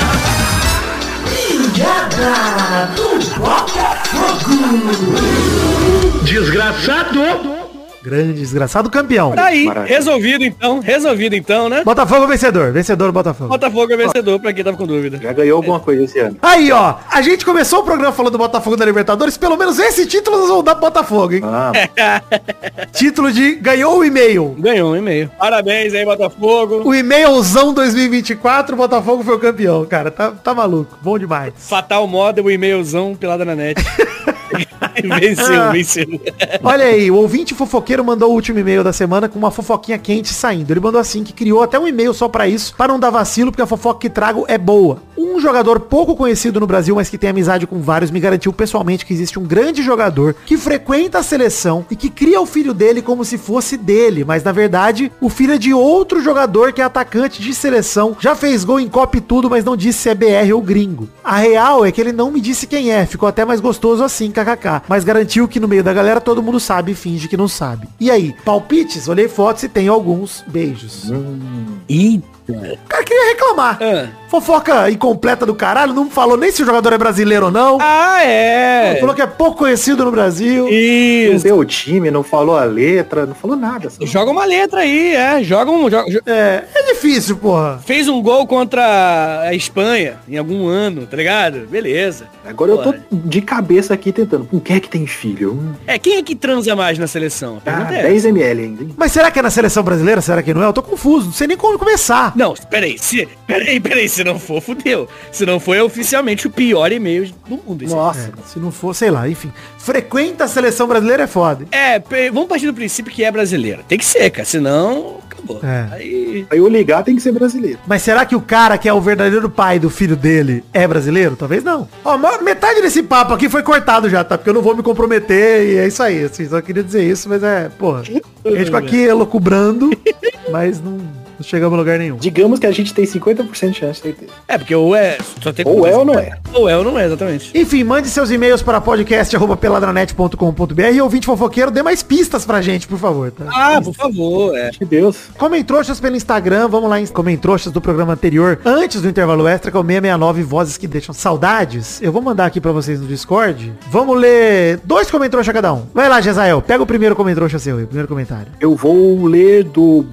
Piada do Botafogo! Desgraçado! Grande desgraçado campeão. Tá aí, resolvido então, né? Botafogo vencedor Botafogo. Botafogo é vencedor, pra quem tava com dúvida. Já ganhou alguma coisa esse ano. Aí, ó, a gente começou o programa falando do Botafogo da Libertadores, pelo menos esse título nós vamos dar pro Botafogo, hein? Título de ganhou o e-mail. Ganhou um e-mail. Parabéns aí, Botafogo. O e-mailzão 2024, o Botafogo foi o campeão, cara. Tá maluco, bom demais. Fatal Model, o e-mailzão pelada na net. Venceu. Olha aí, o ouvinte fofoqueiro mandou o último e-mail da semana com uma fofoquinha quente saindo. Ele mandou assim, que criou até um e-mail só pra isso, para não dar vacilo, porque a fofoca que trago é boa. Um jogador pouco conhecido no Brasil, mas que tem amizade com vários, me garantiu pessoalmente que existe um grande jogador que frequenta a seleção e que cria o filho dele como se fosse dele, mas na verdade, o filho é de outro jogador que é atacante de seleção, já fez gol em Copa e tudo, mas não disse se é BR ou gringo. A real é que ele não me disse quem é, ficou até mais gostoso assim, kkk, mas garantiu que no meio da galera todo mundo sabe e finge que não sabe. E aí, palpites? Olhei fotos e tenho alguns. Beijos. O cara queria reclamar. Fofoca incompleta do caralho, não falou nem se o jogador é brasileiro ou não. Falou que é pouco conhecido no Brasil. Não deu o time, não falou a letra, não falou nada. Joga uma letra aí, joga. É difícil, porra. Fez um gol contra a Espanha em algum ano, tá ligado? Beleza. Agora eu tô de cabeça aqui tentando. Com quem é que tem filho? Quem é que transa mais na seleção? A pergunta é 10 ml ainda, hein? Mas será que é na seleção brasileira? Será que não é? Eu tô confuso, não sei nem como começar. Não, peraí, se não for, fudeu. Se não for, é oficialmente o pior e-mail do mundo. Nossa, se não for, sei lá, enfim. Frequenta a seleção brasileira é foda. Vamos partir do princípio que é brasileira. Tem que ser, cara, senão acabou. Aí o ligar tem que ser brasileiro. Mas será que o cara que é o verdadeiro pai do filho dele é brasileiro? Talvez não. Ó, metade desse papo aqui foi cortado já, tá? Porque eu não vou me comprometer e é isso aí. Assim, só queria dizer isso, mas porra. A gente ficou aqui elocubrando, mas não chegamos a lugar nenhum. Digamos que a gente tem 50% de chance, certeza. Porque ou é... Só tem ou é ou não é. Ou é ou não é, exatamente. Enfim, mande seus e-mails para podcast@peladranet.com.br e ouvinte fofoqueiro, dê mais pistas pra gente, por favor, tá? Por favor, Que Deus. Comentroxas pelo Instagram, vamos lá em Comentroxas do programa anterior, antes do intervalo extra, que é o 669 Vozes que Deixam Saudades. Eu vou mandar aqui pra vocês no Discord. Vamos ler 2 Comentroxas cada um. Vai lá, Gesael, pega o primeiro Comentroxa seu aí, o primeiro comentário. Eu vou ler do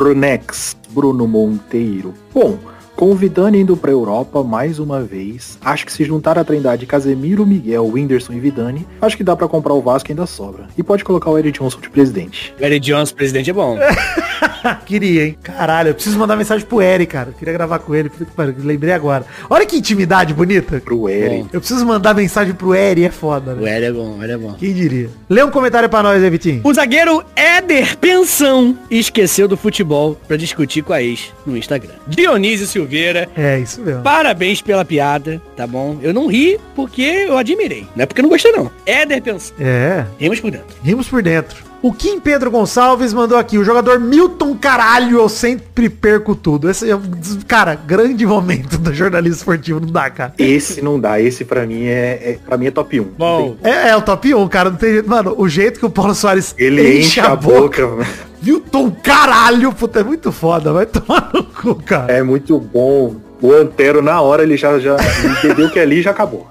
Bruno Monteiro. Bom, com o Vidani indo pra Europa mais uma vez, acho que se juntar a trindade Casemiro, Miguel, Whindersson e Vidani, acho que dá pra comprar o Vasco e ainda sobra. E pode colocar o Eric Johnson de presidente. O Eric Johnson, presidente, é bom. Queria, hein? Caralho, eu preciso mandar mensagem pro Eric, cara. Eu queria gravar com ele, lembrei agora. Olha que intimidade bonita. Pro Eric. Eu preciso mandar mensagem pro Eric, é foda, né? O Eric é bom, Quem diria? Lê um comentário pra nós aí, Vitinho. O zagueiro Éder Pensão esqueceu do futebol pra discutir com a ex no Instagram. Dionísio Silveira. É, isso mesmo. Parabéns pela piada, tá bom? Eu não ri porque eu admirei. Não é porque eu não gostei, não. Éder Pensão. Rimos por dentro. Rimos por dentro. O Kim Pedro Gonçalves mandou aqui, o jogador Milton Caralho, eu sempre perco tudo. Esse é, cara, grande momento do jornalismo esportivo, não dá, cara. Esse não dá, esse pra mim é top 1. Bom. É o top 1, cara, não tem jeito. Mano, o jeito que o Paulo Soares ele enche a boca. Milton Caralho, puta, é muito foda, vai tomar no cu, cara. É muito bom. O Antero, na hora, ele já entendeu que ali já acabou.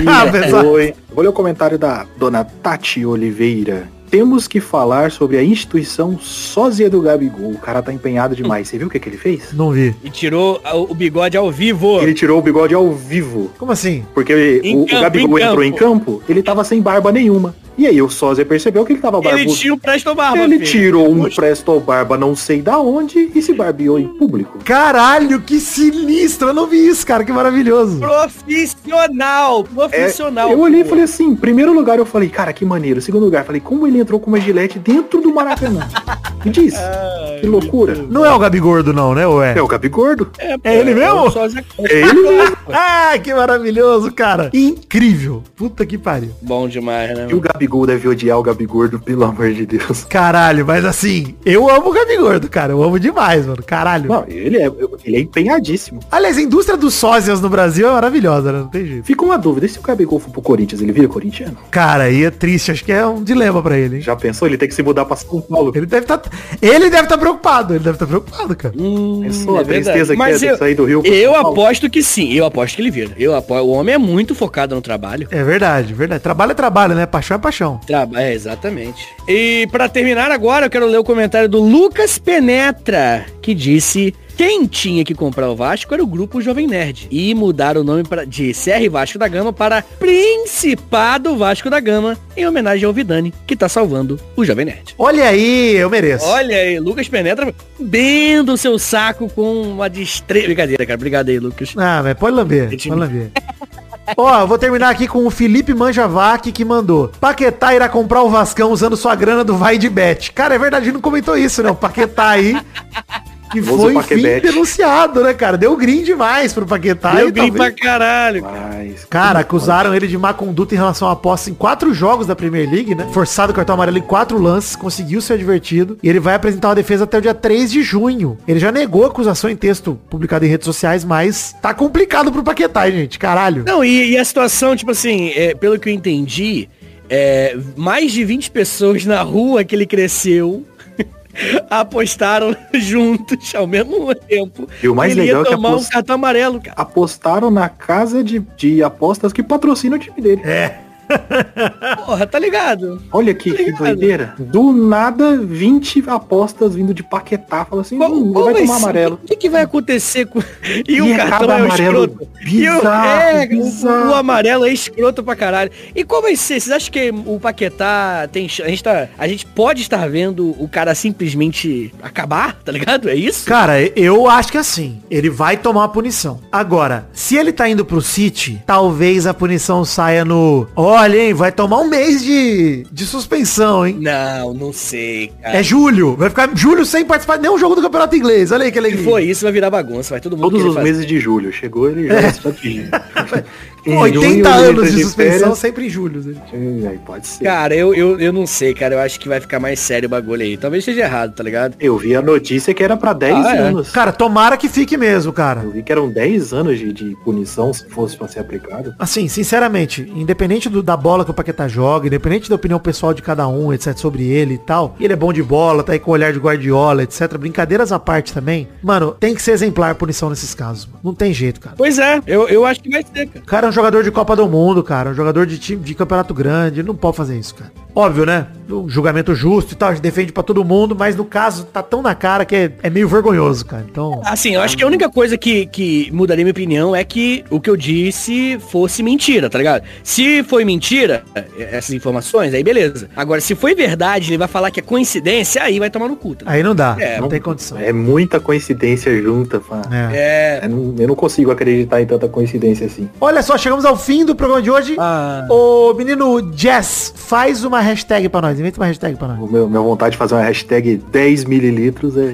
Foi. Vou ler o comentário da dona Tati Oliveira. Temos que falar sobre a instituição sósia do Gabigol. O cara tá empenhado demais. Você viu o que ele fez? Não vi. E tirou o bigode ao vivo. Ele tirou o bigode ao vivo. Como assim? Porque o Gabigol entrou em campo, ele tava sem barba nenhuma. E aí o sósia percebeu que ele tava barbudo. Ele tinha um presto barba, Ele tirou um presto barba não sei da onde e se barbeou em público. Caralho, que sinistro. Eu não vi isso, cara. Que maravilhoso. Profissional. Eu olhei e falei assim, primeiro lugar eu falei, cara, que maneiro. Segundo lugar, falei, como ele entrou com uma gilete dentro do Maracanã? Me diz. Que loucura. Não é o Gabigordo não, né? Ou é? É o Gabigordo. É ele mesmo? É ele mesmo. Ah, que maravilhoso, cara. Incrível. Puta que pariu. Bom demais, né? E o Gabigol deve odiar o Gabigordo, pelo amor de Deus. Caralho, mas assim, eu amo o Gabigordo, cara. Eu amo demais, mano. Caralho. Não, ele é empenhadíssimo. Aliás, a indústria dos sósias no Brasil é maravilhosa, né? Não tem jeito. Fica uma dúvida, e se o Gabigol for pro Corinthians, ele vira corintiano? Cara, aí é triste. Acho que é um dilema pra ele, hein? Já pensou? Ele tem que se mudar pra São Paulo. Ele deve estar preocupado. Ele deve estar preocupado, cara. Pensou a tristeza que é de sair do Rio. Eu aposto que sim. Eu aposto que ele vira. O homem é muito focado no trabalho. É verdade, verdade. Trabalho é trabalho, né? Paixão é paixão. Exatamente. E pra terminar agora, eu quero ler o comentário do Lucas Penetra, que disse: quem tinha que comprar o Vasco era o grupo Jovem Nerd. E mudar o nome de CR Vasco da Gama para Principado Vasco da Gama, em homenagem ao Vidani, que tá salvando o Jovem Nerd. Olha aí, eu mereço. Olha aí, Lucas Penetra bendo o seu saco com uma destreza. Brincadeira, cara. Obrigado aí, Lucas. Ah, mas pode lamber. Pode lamber. Ó, eu vou terminar aqui com o Felipe Manjavac, que mandou: Paquetá irá comprar o Vascão usando sua grana do Vai de Bet. Cara, é verdade, ele não comentou isso, né? O Paquetá aí, que foi, enfim, denunciado, né, cara? Deu green demais pro Paquetá. Deu green pra caralho. Cara, acusaram ele de má conduta em relação à aposta em 4 jogos da Premier League, né? Forçado o cartão amarelo em 4 lances, conseguiu ser advertido. E ele vai apresentar uma defesa até o dia 3 de junho. Ele já negou a acusação em texto publicado em redes sociais, mas tá complicado pro Paquetá, hein, gente? Caralho. Não, e a situação, tipo assim, pelo que eu entendi, mais de 20 pessoas na rua que ele cresceu apostaram juntos ao mesmo tempo. E o mais legal é que um cartão amarelo, cara. Apostaram na casa de apostas que patrocina o time dele. Porra, tá ligado? Olha que doideira. Do nada, 20 apostas vindo de Paquetá. Fala assim, vai tomar amarelo. O que vai acontecer com... E o cartão cada é o amarelo escroto. bizarro. O amarelo é escroto pra caralho. E qual vai ser? Vocês acham que o Paquetá tem... A gente pode estar vendo o cara simplesmente acabar, tá ligado? É isso? Cara, eu acho que assim, ele vai tomar uma punição. Agora, se ele tá indo pro City, talvez a punição saia no... Olha, hein, vai tomar um mês de suspensão, hein? Não sei, cara. É julho. Vai ficar julho sem participar de nenhum jogo do Campeonato Inglês. Olha aí que alegria. Se for isso, vai virar bagunça. Vai todo mundo Todos os meses de julho. Chegou, ele já está pedindo. 80 anos de suspensão sempre em julho. Aí pode ser. Cara, eu não sei, cara. Eu acho que vai ficar mais sério o bagulho aí. Talvez esteja errado, tá ligado? Eu vi a notícia que era pra 10 anos. Cara, tomara que fique mesmo, cara. Eu vi que eram 10 anos de punição se fosse pra ser aplicado. Assim, sinceramente, independente da bola que o Paquetá joga, independente da opinião pessoal de cada um, etc, sobre ele e tal, ele é bom de bola, tá aí com o olhar de Guardiola, etc, brincadeiras à parte também, mano, tem que ser exemplar a punição nesses casos. Não tem jeito, cara. Pois é, eu acho que vai ser, cara. O cara é um jogador de Copa do Mundo, cara, um jogador de time de campeonato grande, não pode fazer isso, cara. Óbvio, né? Um julgamento justo e tal, a gente defende pra todo mundo, mas no caso tá tão na cara que é meio vergonhoso, cara. Então... Assim, eu acho que a única coisa que mudaria minha opinião é que o que eu disse fosse mentira, tá ligado? Se foi mentira, essas informações, aí beleza. Agora, se foi verdade, ele vai falar que é coincidência, aí vai tomar no cu. Tá? Aí não dá, não tem condição. É muita coincidência junta, fã. Eu não consigo acreditar em tanta coincidência assim. Olha só, chegamos ao fim do programa de hoje. O menino Jess, faz uma hashtag pra nós. Inventa uma hashtag pra nós. Minha vontade de fazer uma hashtag 10 mililitros é...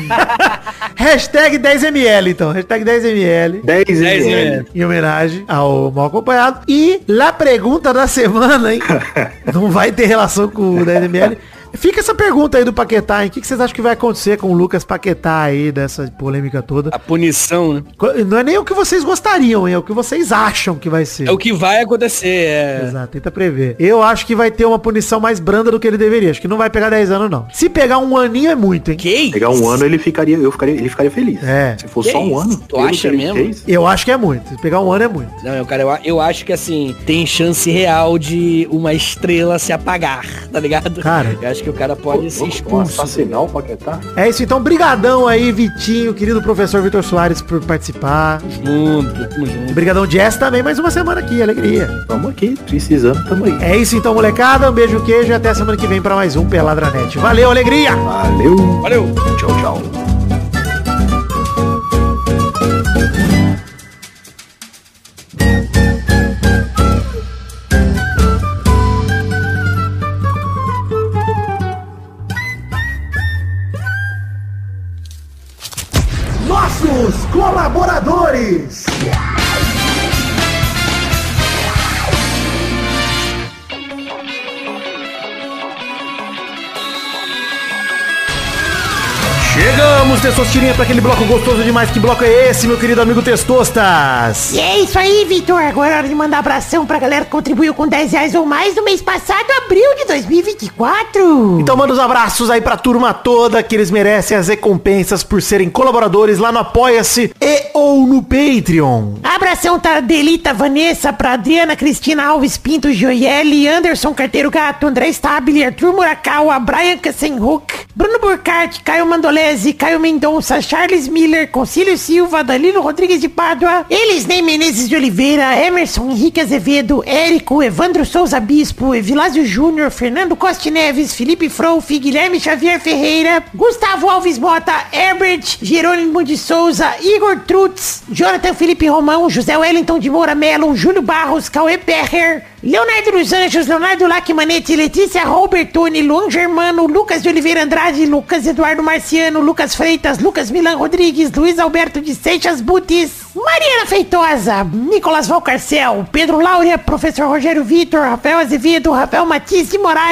Hashtag 10ml, então. Hashtag 10ml. 10ml. Em homenagem ao Mal Acompanhado. E lá pergunta da semana, hein? Não vai ter relação com o 10ml. Fica essa pergunta aí do Paquetá, hein? O que vocês acham que vai acontecer com o Lucas Paquetá aí, dessa polêmica toda? A punição, né? Não é nem o que vocês gostariam, hein? É o que vocês acham que vai ser. É o que vai acontecer, Exato, tenta prever. Eu acho que vai ter uma punição mais branda do que ele deveria. Acho que não vai pegar 10 anos, não. Se pegar um aninho é muito, hein? Que pegar um ano, ele ficaria feliz. Se for só um ano. Tu acha mesmo? Eu acho que é muito. Se pegar um ano é muito. Não, cara, eu acho que assim, tem chance real de uma estrela se apagar, tá ligado? Cara, eu acho que o cara pode ser expulso. Assassinar o Paquetá. É isso, então, brigadão aí, Vitinho, querido professor Vitor Soares, por participar. Tamo junto. Brigadão Jess também, mais uma semana aqui, alegria. Tamo aqui, precisando, tamo aí. É isso então, molecada, um beijo, queijo e até semana que vem pra mais um Peladranet. Valeu, alegria! Valeu! Tchau, tchau. Nossos colaboradores. Chegamos, Testosterinha, para aquele bloco gostoso demais. Que bloco é esse, meu querido amigo Testostas? E é isso aí, Vitor. Agora é hora de mandar abração pra galera que contribuiu com 10 reais ou mais no mês passado, abril de 2024. Então manda os abraços aí pra turma toda, que eles merecem as recompensas por serem colaboradores lá no Apoia-se e ou no Patreon. Abração pra Delita Vanessa, pra Adriana Cristina Alves Pinto, Joiele, Anderson Carteiro Gato, André Stabile, Arthur Murakawa, Brian Kassenhook, Bruno Burkhardt, Caio Mandolese, Caio Mendonça, Charles Miller, Concílio Silva, Danilo Rodrigues de Pádua, Elisnei Menezes de Oliveira, Emerson Henrique Azevedo, Érico, Evandro Souza Bispo, Evilásio Júnior, Fernando Costa Neves, Felipe Frouf, Guilherme Xavier Ferreira, Gustavo Alves Mota, Herbert, Jerônimo de Souza, Igor Trutz, Jonathan Felipe Romão, José Wellington de Moura Melo, Júlio Barros, Cauê Perrer, Leonardo dos Anjos, Leonardo Lacmanetti, Letícia Robertoni, Luan Germano, Lucas de Oliveira Andrade, Lucas Eduardo Marciano, Lucas Freitas, Lucas Milan Rodrigues, Luiz Alberto de Seixas Butis, Mariana Feitosa, Nicolas Valcarcel, Pedro Laura, Professor Rogério Vitor, Rafael Azevedo, Rafael Matias de Moraes,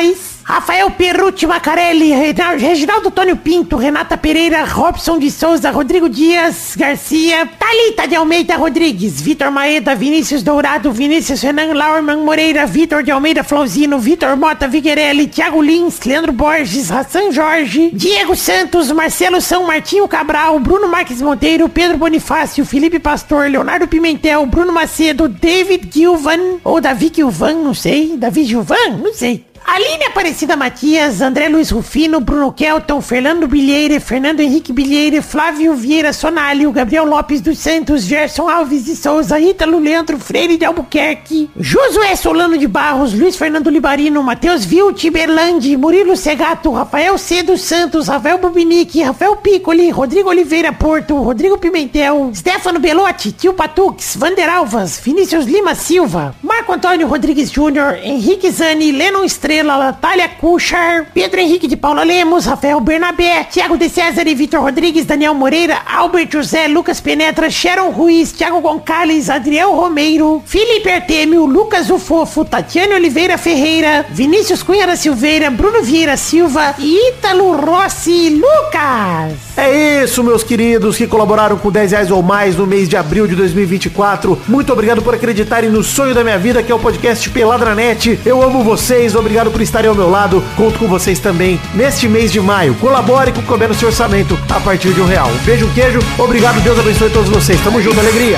Rafael Perrucci Macarelli, Reginaldo Tônio Pinto, Renata Pereira, Robson de Souza, Rodrigo Dias Garcia, Thalita de Almeida Rodrigues, Vitor Maeda, Vinícius Dourado, Vinícius Renan Laurman Moreira, Vitor de Almeida Flauzino, Vitor Mota Viguerelli, Thiago Lins, Leandro Borges, Hassan Jorge, Diego Santos, Marcelo São Martinho Cabral, Bruno Marques Monteiro, Pedro Bonifácio, Felipe Pastor, Leonardo Pimentel, Bruno Macedo, David Gilvan, ou Davi Gilvan, não sei, Davi Gilvan, não sei. Aline Aparecida Matias, André Luiz Rufino, Bruno Kelton, Fernando Bilheire, Fernando Henrique Bilheire, Flávio Vieira Sonalho, Gabriel Lopes dos Santos, Gerson Alves de Souza, Ítalo Leandro Freire de Albuquerque, Josué Solano de Barros, Luiz Fernando Libarino, Matheus Vilti Berlandi, Murilo Segato, Rafael Cedo Santos, Rafael Bubinique, Rafael Piccoli, Rodrigo Oliveira Porto, Rodrigo Pimentel, Stefano Belotti, Tio Patux, Vander Alvas, Vinícius Lima Silva, Marco Antônio Rodrigues Júnior, Henrique Zani, Lennon Estrela, Natália Kuchar, Pedro Henrique de Paula Lemos, Rafael Bernabé, Thiago de César e Vitor Rodrigues, Daniel Moreira, Albert José, Lucas Penetra, Sharon Ruiz, Thiago Gonçalves, Adriel Romeiro, Felipe Artemio, Lucas Ufofo, Tatiane Oliveira Ferreira, Vinícius Cunha da Silveira, Bruno Vieira Silva e Ítalo Rossi Lucas. É isso, meus queridos que colaboraram com 10 reais ou mais no mês de abril de 2024. Muito obrigado por acreditarem no sonho da minha vida, que é o podcast Peladranet. Eu amo vocês, obrigado por estarem ao meu lado. Conto com vocês também neste mês de maio. Colabore com o Couber no seu orçamento a partir de R$1. Um beijo, um queijo. Obrigado, Deus abençoe todos vocês. Tamo junto, alegria.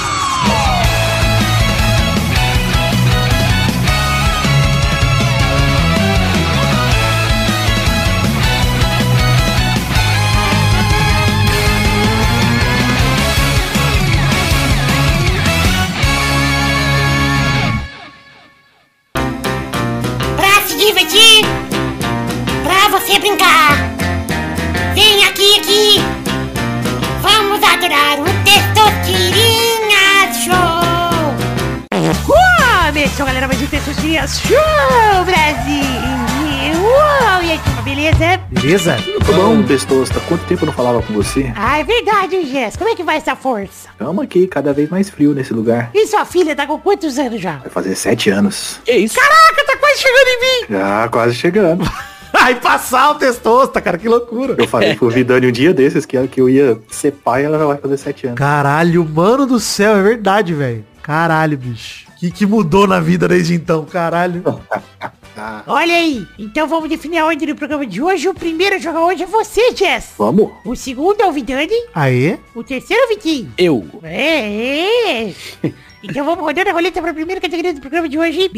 Divertir, pra você brincar. Vem aqui, vamos adorar o Testosterinha Show. Começou, galera, mais um Testosterinha Show, Brasil. Uou, e aí, beleza? Beleza? Tudo bom, Testosta? Quanto tempo eu não falava com você? Ah, é verdade, Jess. Como é que vai essa força? Tamo aqui, cada vez mais frio nesse lugar. E sua filha tá com quantos anos já? Vai fazer 7 anos. Que isso? Caraca, tá quase chegando em mim. Já, quase chegando. Ai, passar o Testosta, cara, que loucura. Eu falei pro Vidani um dia desses que eu ia ser pai e ela já vai fazer 7 anos. Caralho, mano do céu, é verdade, velho. Caralho, bicho. Que mudou na vida desde então, caralho. Olha aí, então vamos definir a ordem do programa de hoje. O primeiro a jogar hoje é você, Jess. Vamos? O segundo é o Vidani. Aê? O terceiro é o Vitinho. Eu. É. Então vamos rodando a roleta para a primeira categoria do programa de hoje.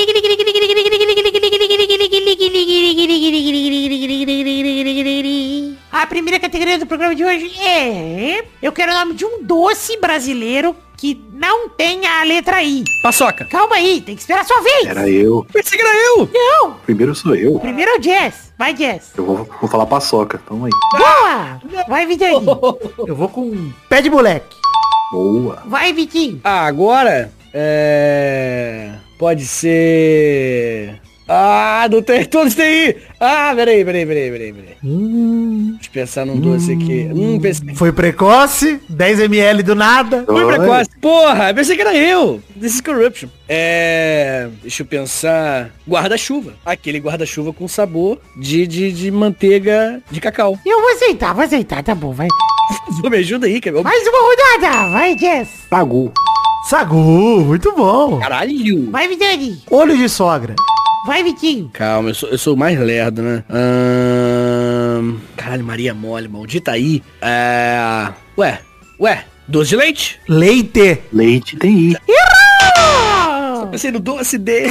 A primeira categoria do programa de hoje é... Eu quero o nome de um doce brasileiro que não tenha a letra I. Paçoca. Calma aí, tem que esperar a sua vez. Era eu. Pensei que era eu. Não, Primeiro sou eu. primeiro é o Jess. Vai, Jess. Eu vou falar paçoca. Tamo aí. Boa! Vai, Vidani. Eu vou com pé de moleque. Boa. Vai, Vitinho. Ah, agora... Pode ser... Ah, não tem... Todos têm I. Ah, peraí. Deixa eu pensar num doce aqui. Pensei... Foi precoce, 10 ml do nada. Foi precoce. Porra, eu pensei que era eu. This is corruption. Deixa eu pensar. Guarda-chuva. Aquele guarda-chuva com sabor de manteiga de cacau. Eu vou aceitar, tá bom, vai. Pô, me ajuda aí, cara. Mais uma rodada, vai, Jess. Pagu. Sagu, muito bom. Caralho. Vai, Vidani. Olho de sogra. Vai, Vitinho. Calma, eu sou o mais lerdo, né? Caralho, Maria Mole, maldita aí. Ué, doce de leite? Leite. Leite tem I. Errou! Pensei no doce dele.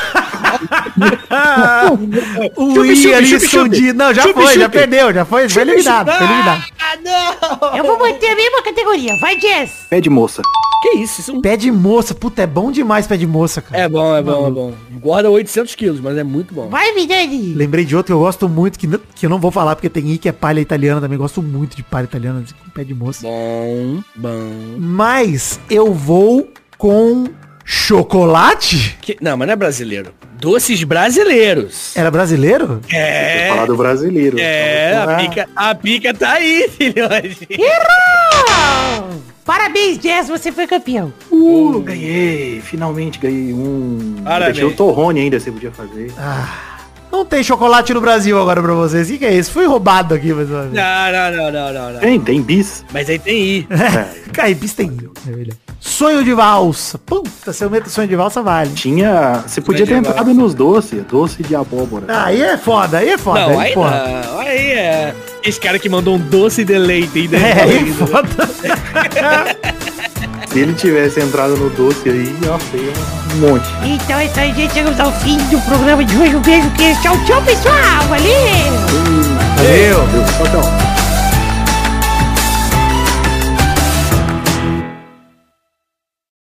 O I ali escondido. Não, já foi, já perdeu, já foi eliminado. Foi eliminado. Ah, não! Eu vou manter a mesma categoria. Vai, Jess. Pé de moça. Que isso? Isso é um... Pé de moça, puta, é bom demais pé de moça, cara. É bom. Engorda 800 quilos, mas é muito bom. Vai, Vidani. Lembrei de outro que eu gosto muito, que eu não vou falar porque tem I, que é palha italiana também. Gosto muito de palha italiana, com pé de moça. Bom. Mas eu vou com chocolate? Não, mas não é brasileiro. Doces brasileiros. Era brasileiro? Vou falar do brasileiro. A pica tá aí, filhote. Errou! Parabéns, Jess, você foi campeão. Ganhei. Finalmente ganhei um. Parabéns. Deixei o torrone ainda, você podia fazer. Não tem chocolate no Brasil agora pra vocês. O que é isso? Fui roubado aqui, mas... Não. Tem bis. Mas aí tem I. Bis tem I. Sonho de valsa. Puta, se eu meto sonho de valsa, vale. Você podia ter entrado nos doces. Doce de abóbora. Aí é foda. Não, aí não. Aí é... Esse cara que mandou um doce de leite. Aí é foda. Se ele tivesse entrado no doce aí, ó, feio um monte. Então é isso aí, gente. Chegamos ao fim do programa de hoje. Um beijo, tchau, pessoal. Valeu! Valeu! Tchau, tchau.